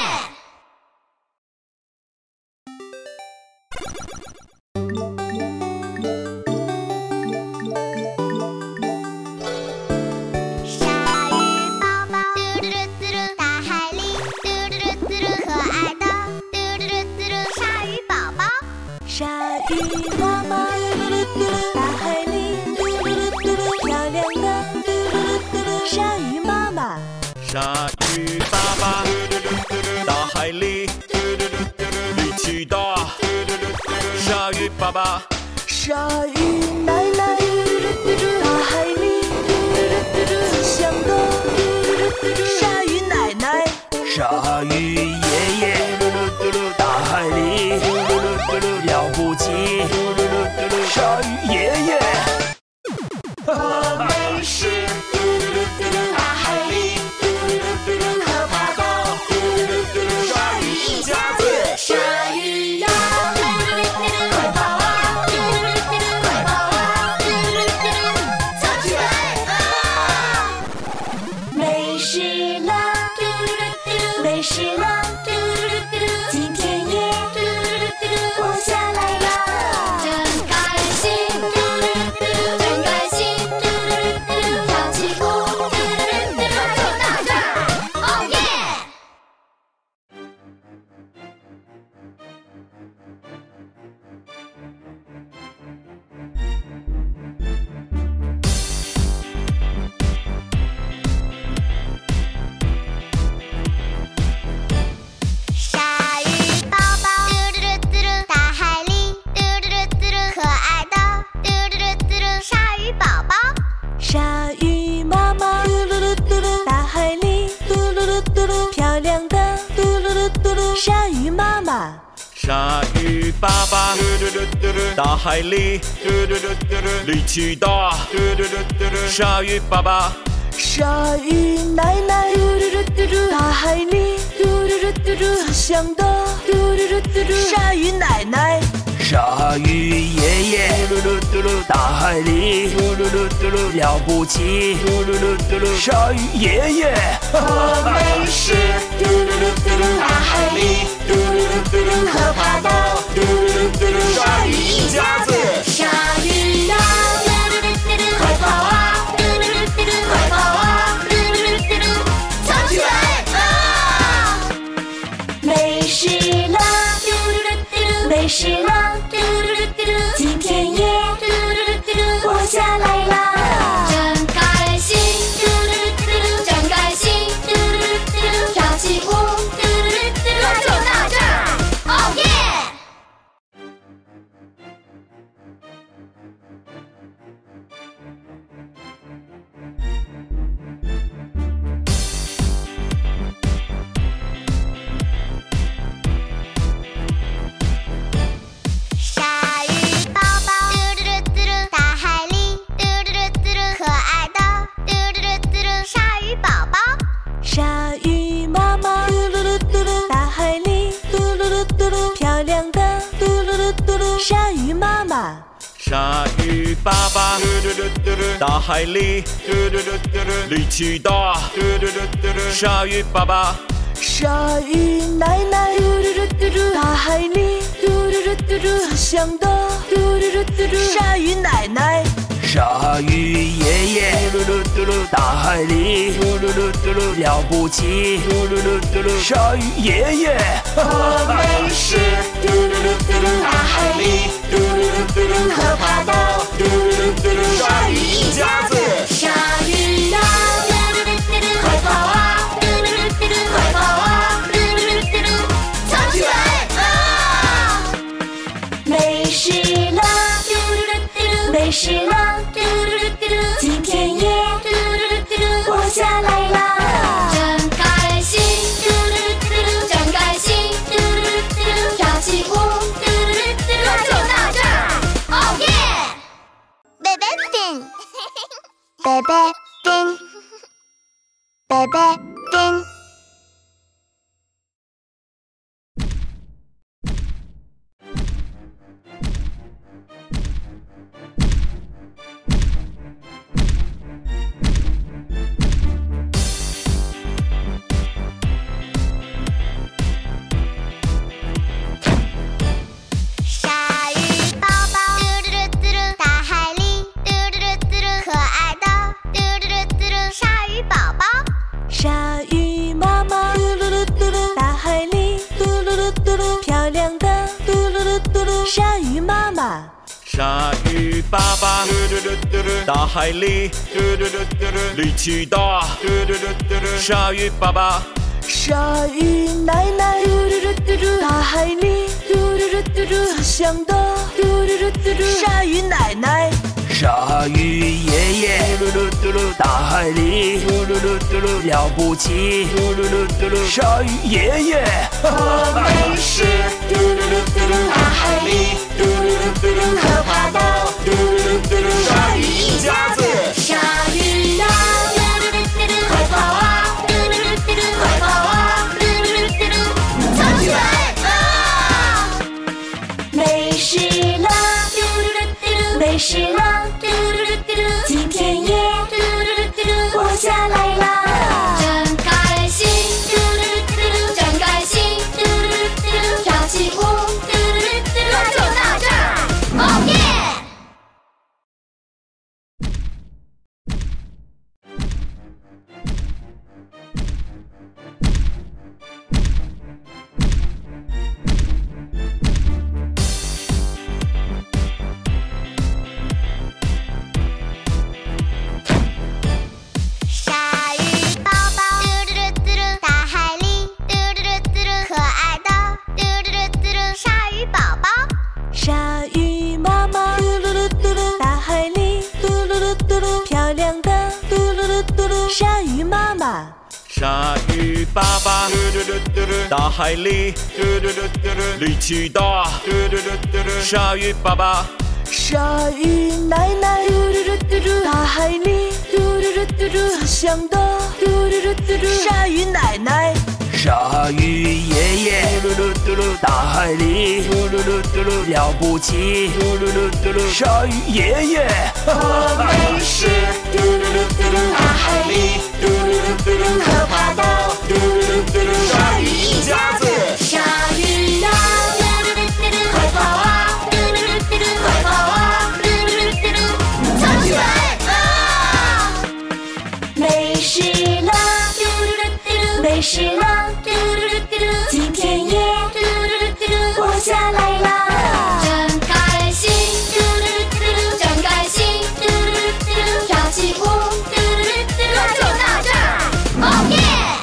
鲨鱼宝宝，大海里，可爱的鲨鱼宝宝。 鲨鱼妈妈，大海里，漂亮的鲨鱼妈妈， 鲨鱼爸爸，大海里，力气大，鲨鱼爸爸， 鲨鱼奶奶，大海里，慈祥的鲨鱼奶奶，鲨鱼爷爷，大海里，了不起，鲨鱼爷爷。 我们是大海里可怕的鲨鱼一家子。鲨鱼呀，快跑啊，快跑啊，跳起来啊！没事了，没事了，今天也活下来了。真开心，真开心，跳起舞，就到这儿，哦耶！ 鲨鱼宝宝，大海里，可爱的鲨鱼宝宝。 鲨鱼妈妈，大海里，漂亮的鲨鱼妈妈， 鲨鱼爸爸，大海里，力气大，鲨鱼爸爸， 鲨鱼奶奶，大海里，慈祥的鲨鱼奶奶， 鲨鱼爷爷，大海里了不起，鲨鱼爷爷， 我们是大海里可怕的鲨鱼一家子。鲨鱼呀，快跑啊，快跑啊，藏起来啊！没事了，没事了，今天也活下来了。真开心，真开心，跳起舞，乱走大战，哦耶！ 鲨鱼宝宝，大海里可爱的鲨鱼宝宝。 鲨鱼妈妈，大海里漂亮的鲨鱼妈妈。 鲨鱼爸爸，大海里力气大，鲨鱼爸爸。 鲨鱼奶奶，大海里慈祥的鲨鱼奶奶。鲨鱼爷爷，大海里了不起，鲨鱼爷爷。 我们是大海里可怕的鲨鱼一家子。鲨鱼呀，快跑啊，快跑啊，藏起来啊！没事了，没事了，今天也活下来了。真开心，真开心，跳起舞，乱走大战，哦耶！ Baby fin, baby fin, baby fin。鲨鱼宝宝，大海里可爱的鲨鱼宝宝。 鲨鱼妈妈，大海里漂亮的鲨鱼妈妈。 鲨鱼爸爸，大海里力气大，鲨鱼爸爸。 鲨鱼奶奶，大海里慈祥的鲨鱼奶奶。鲨鱼爷爷，大海里了不起，鲨鱼爷爷。 我们是大海里可怕的鲨鱼一家子。鲨鱼呀，快跑啊，快跑啊，藏起来啊！没事了，没事了，今天也活下来了。真开心，真开心，跳起舞，乱走大战，哦耶！ 鲨鱼宝宝，大海里可爱的鲨鱼宝宝。 鲨鱼妈妈，大海里漂亮的鲨鱼妈妈。 鲨鱼爸爸，大海里力气大，鲨鱼爸爸。 鲨鱼奶奶，大海里慈祥的鲨鱼奶奶。 鲨鱼爷爷，大海里了不起，鲨鱼爷爷， 我们是大海里可怕的鲨鱼一家子。鲨鱼呀，快跑啊，快跑啊，藏起来啊！没事了，没事了，今天也活下来了。真开心，真开心，跳起舞，那就到这儿，哦耶！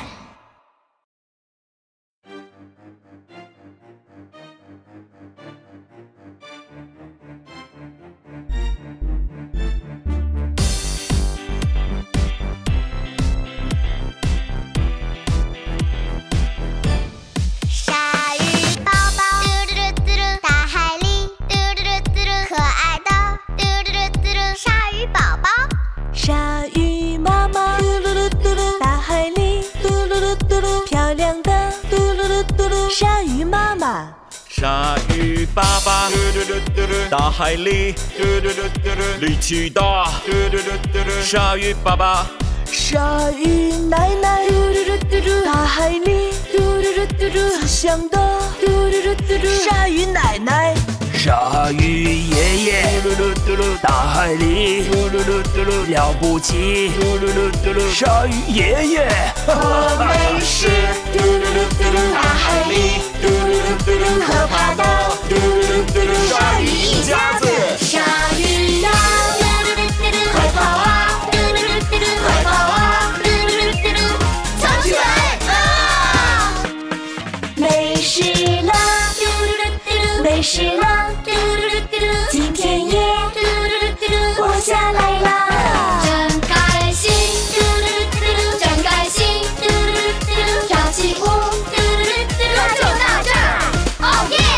鲨鱼宝宝，大海里可爱的鲨鱼宝宝。 鲨鱼妈妈，大海里漂亮的鲨鱼妈妈。 鲨鱼爸爸，大海里力气大，鲨鱼爸爸。 鲨鱼奶奶，大海里慈祥的鲨鱼奶奶。鲨鱼爷爷，大海里了不起，鲨鱼爷爷， 我们是大海里可怕的鲨鱼一家子。鲨鱼呀，快跑啊，快跑啊，藏起来啊！没事了，没事了，今天也活下来了。真开心，真开心，跳起舞，那就到这儿，哦耶！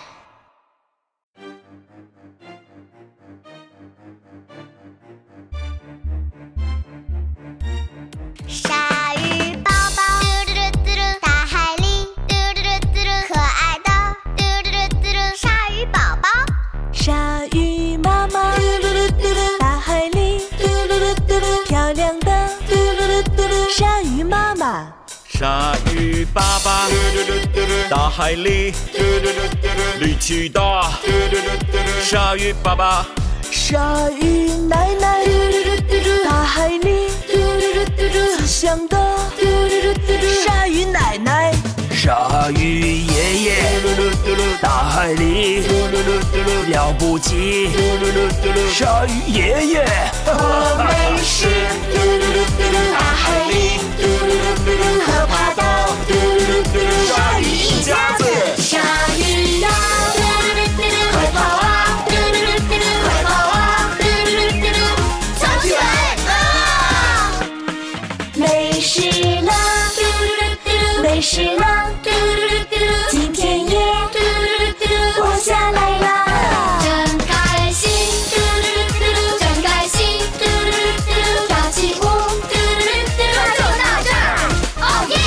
鲨鱼宝宝，大海里可爱的鲨鱼宝宝。 鲨鱼妈妈，大海里漂亮的鲨鱼妈妈。 鲨鱼爸爸，大海里力气大，鲨鱼爸爸。 鲨鱼奶奶，大海里慈祥的鲨鱼奶奶。鲨鱼爷爷，大海里了不起，鲨鱼爷爷， 我们是大海里可怕的鲨鱼一家子。鲨鱼呀，快跑啊，快跑啊，藏起来啊！没事了，没事了，今天也活下来了。真开心，真开心，跳起舞，那就到这儿，哦耶！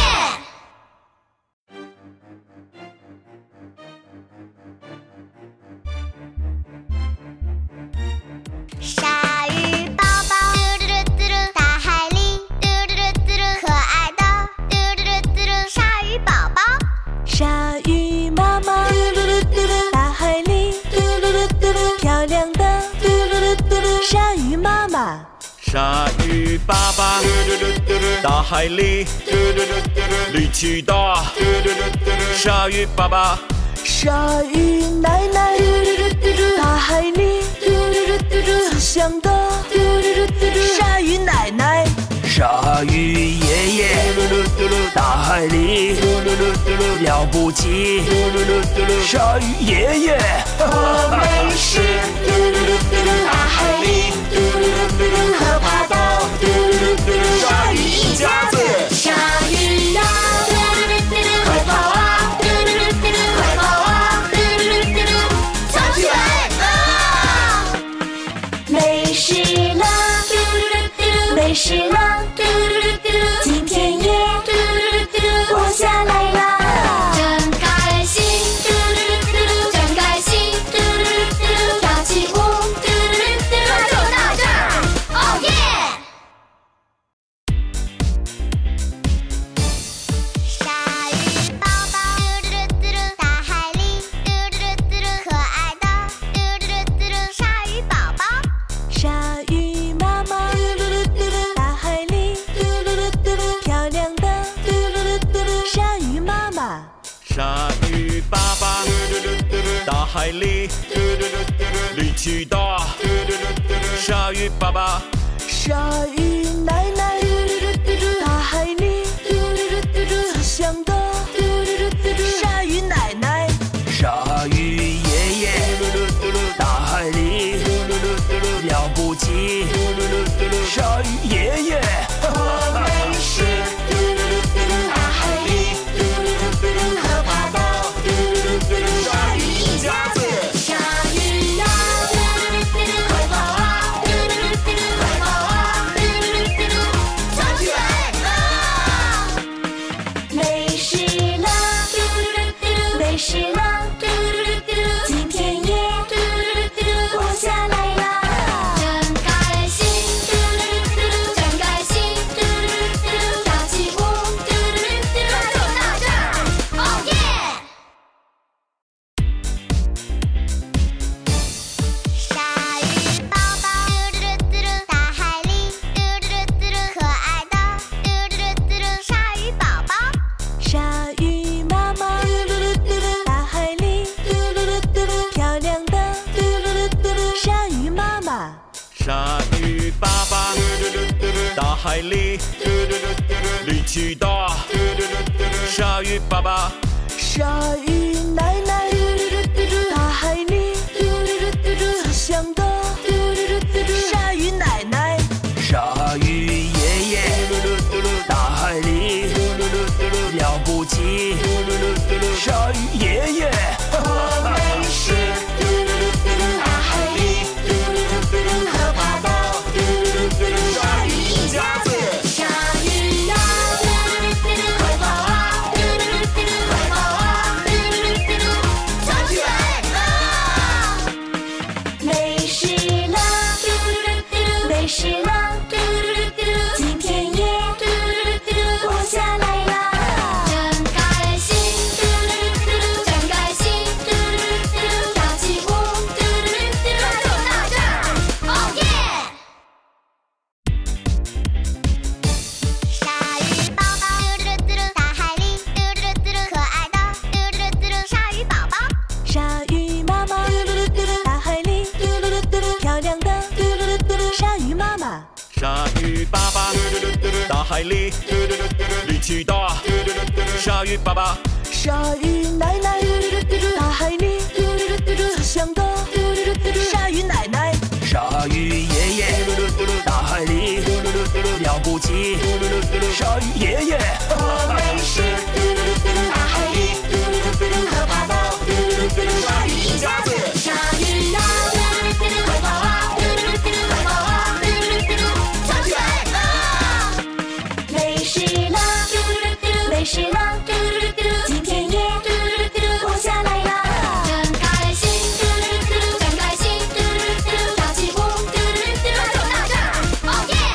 鲨鱼宝宝，大海里可爱的鲨鱼宝宝。 鲨鱼妈妈，大海里漂亮的鲨鱼妈妈。 鲨鱼爸爸，大海里力气大，鲨鱼爸爸。 鲨鱼奶奶，大海里慈祥的鲨鱼奶奶。鲨鱼爷爷，大海里了不起，鲨鱼爷爷， 我们是大海里可怕的鲨鱼一家子。鲨鱼呀，快跑啊，快跑啊，藏起来啊！没事了，没事了，今天也活下来。 鲨鱼爸爸，大海里力气大，鲨鱼爸爸， 鲨鱼奶奶，大海里慈祥的鲨鱼奶奶，鲨鱼爷爷，大海里了不起，鲨鱼爷爷。我们是大海里可怕的鲨鱼一家子。 鲨鱼呀，快跑啊，快跑啊，跳起来啊！没事了，没事了，今天也活下来了，真开心，真开心，跳起舞，快走到这儿，哦耶！ 鲨鱼宝宝，大海里可爱的鲨鱼宝宝。 鲨鱼妈妈，大海里漂亮的鲨鱼妈妈。 鲨鱼爸爸，大海里力气大，鲨鱼爸爸， 鲨鱼奶奶，大海里慈祥的鲨鱼奶奶。鲨鱼爷爷，大海里了不起，鲨鱼爷爷。我们是大海里可怕的鲨鱼一家子。 鲨鱼呀，快跑啊，快跑啊，跳起来啊！没事了，没事了，今天也活下来了，真开心，真开心，跳起舞，快走到这儿，哦耶！ 鲨鱼宝宝，大海里可爱的鲨鱼宝宝。 鲨鱼妈妈，大海里漂亮的鲨鱼妈妈。 鲨鱼爸爸，大海里力气大，鲨鱼爸爸， 鲨鱼奶奶，大海里慈祥的鲨鱼奶奶。鲨鱼爷爷，大海里了不起，鲨鱼爷爷。我们是大海里可怕的鲨鱼一家子。 鲨鱼呀，快跑啊，快跑啊，跳起来啊！没事了，没事了，今天也活下来了，真开心，真开心，跳起舞，快走到这儿，哦耶！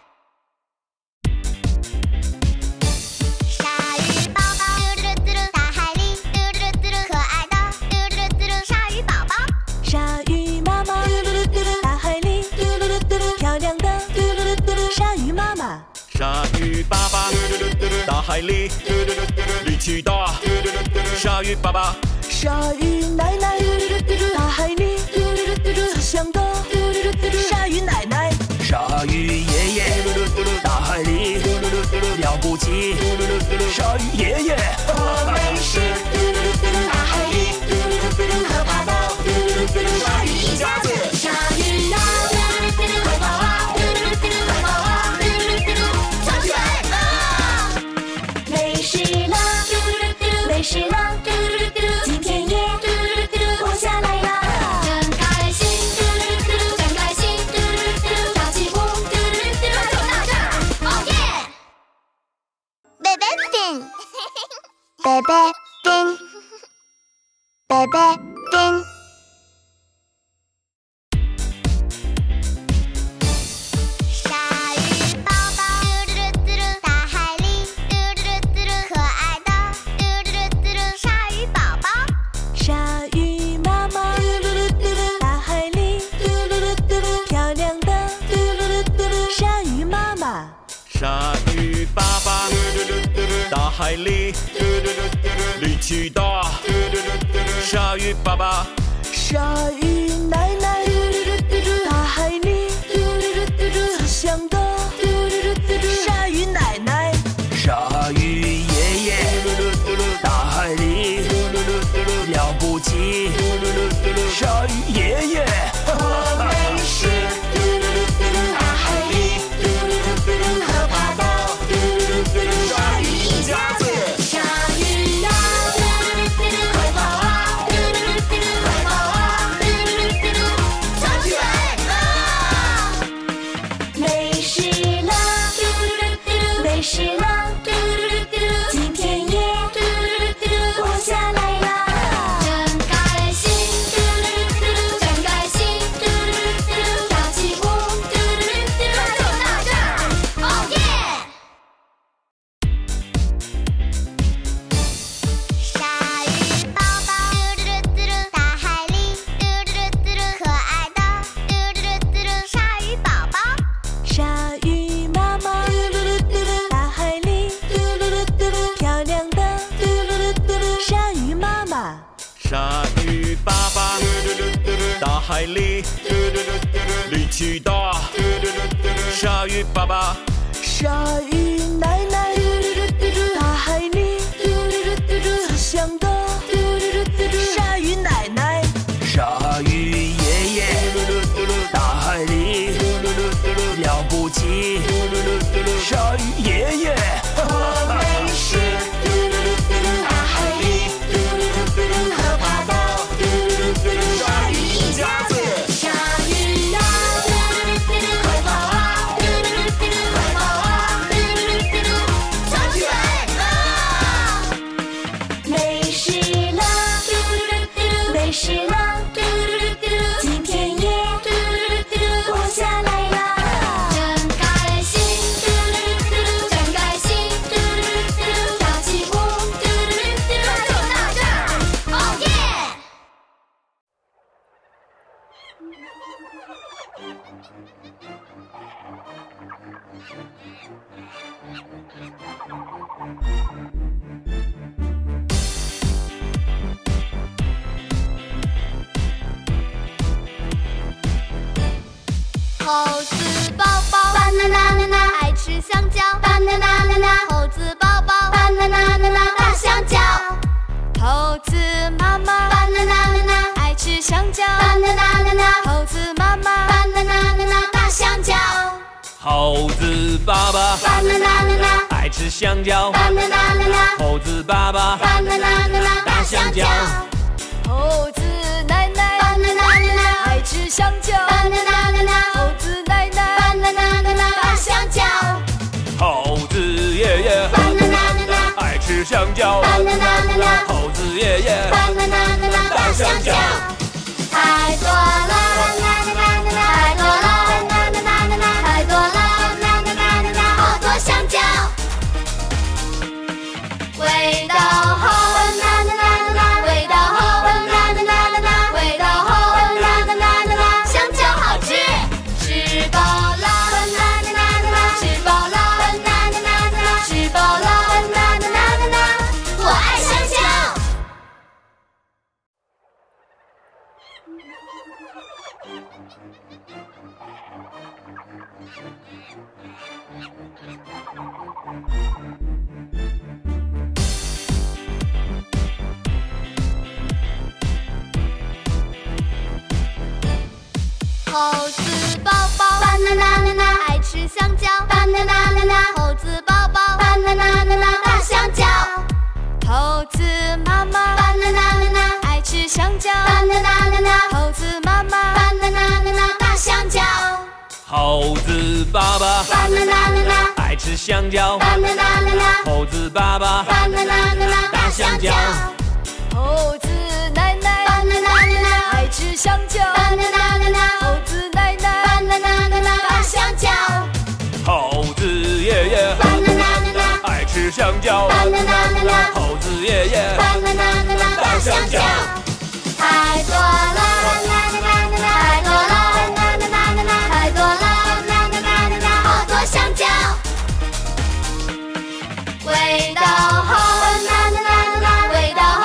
鲨鱼宝宝，大海里可爱的鲨鱼宝宝。 鲨鱼妈妈，大海里漂亮的鲨鱼妈妈。 鲨鱼爸爸，大海里力气大，鲨鱼爸爸， 鲨鱼奶奶，大海里慈祥的鲨鱼奶奶。鲨鱼爷爷，大海里了不起，鲨鱼爷爷。我们是大海里可怕的鲨鱼一家子。 鲨鱼呀，快跑啊，快跑啊，跳起来啊！没事了，没事了，今天也活下来了，真开心，真开心，跳起舞，快走到这儿，哦耶！ 贝贝丁，贝贝丁，贝贝丁。鲨鱼宝宝，大海里可爱的鲨鱼宝宝。 鲨鱼妈妈，大海里漂亮的鲨鱼妈妈。 鲨鱼爸爸，大海里力气大，鲨鱼爸爸， 鲨鱼奶奶，大海里慈祥的鲨鱼奶奶，鲨鱼爷爷，大海里了不起，鲨鱼爷爷。 我们是大海里可怕的鲨鱼一家子。鲨鱼呀，快跑啊，快跑啊，藏起来啊！没事了，没事了，今天也活下来了。真开心，真开心，跳起舞，它就到这儿，哦耶！ 鲨鱼宝宝，大海里可爱的鲨鱼宝宝。 鲨鱼妈妈，大海里漂亮的鲨鱼妈妈。 鲨鱼爸爸，大海里力气大，鲨鱼爸爸， 鲨鱼奶奶，大海里慈祥的鲨鱼奶奶，鲨鱼爷爷，大海里了不起，鲨鱼爷爷。 我们是大海里可怕的鲨鱼一家子。鲨鱼呀，快跑啊，快跑啊，藏起来啊！没事了，没事了，今天也活下来了。真开心，真开心，跳起舞，它就到这儿，哦耶！ 猴子宝宝，banana爱吃香蕉，banana猴子宝宝，banana大香蕉。猴子妈妈，banana爱吃香蕉，banana猴子妈妈，banana大香蕉。 猴子爸爸， banana 爱吃香蕉， banana 猴子爸爸， banana 大香蕉。猴子奶奶，banana爱吃香蕉，banana猴子奶奶，banana大香蕉。 猴子爷爷， banana 爱吃香蕉， banana 猴子爷爷， banana 大香蕉。太多了，太多了，太多了，好多香蕉，味道好，味道好，味道好，香蕉好吃，吃饱了，吃饱了，吃饱了，我爱香蕉。猴子宝宝，banana爱吃香蕉，banana猴子宝宝，banana大香蕉。猴子妈妈，banana爱吃香蕉，banana猴子妈妈，banana大香蕉。 猴子爸爸， banana 爱吃香蕉， banana 猴子爸爸， banana 大香蕉。猴子奶奶，banana爱吃香蕉，banana猴子奶奶，banana大香蕉。 猴子爷爷， banana 爱吃香蕉， banana 猴子爷爷， banana 大香蕉。太多了，太多了，太多了，好多香蕉，味道好，味道好。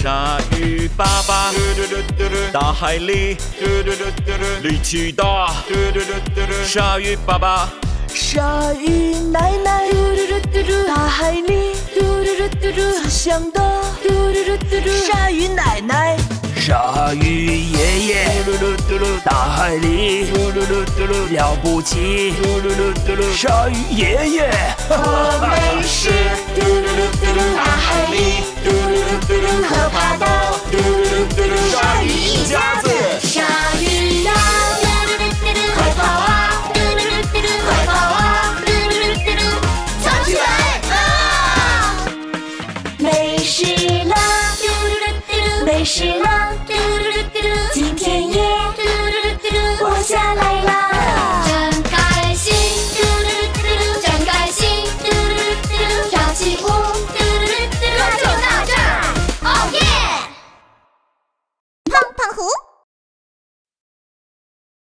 鲨鱼爸爸，大海里力气大，鲨鱼爸爸， 鲨鱼奶奶，大海里慈祥的鲨鱼奶奶，鲨鱼爷爷，大海里了不起，鲨鱼爷爷， 我们是大海里可怕的鲨鱼一家子。鲨鱼呀，快跑啊，快跑啊，藏起来啊！没事了，没事了。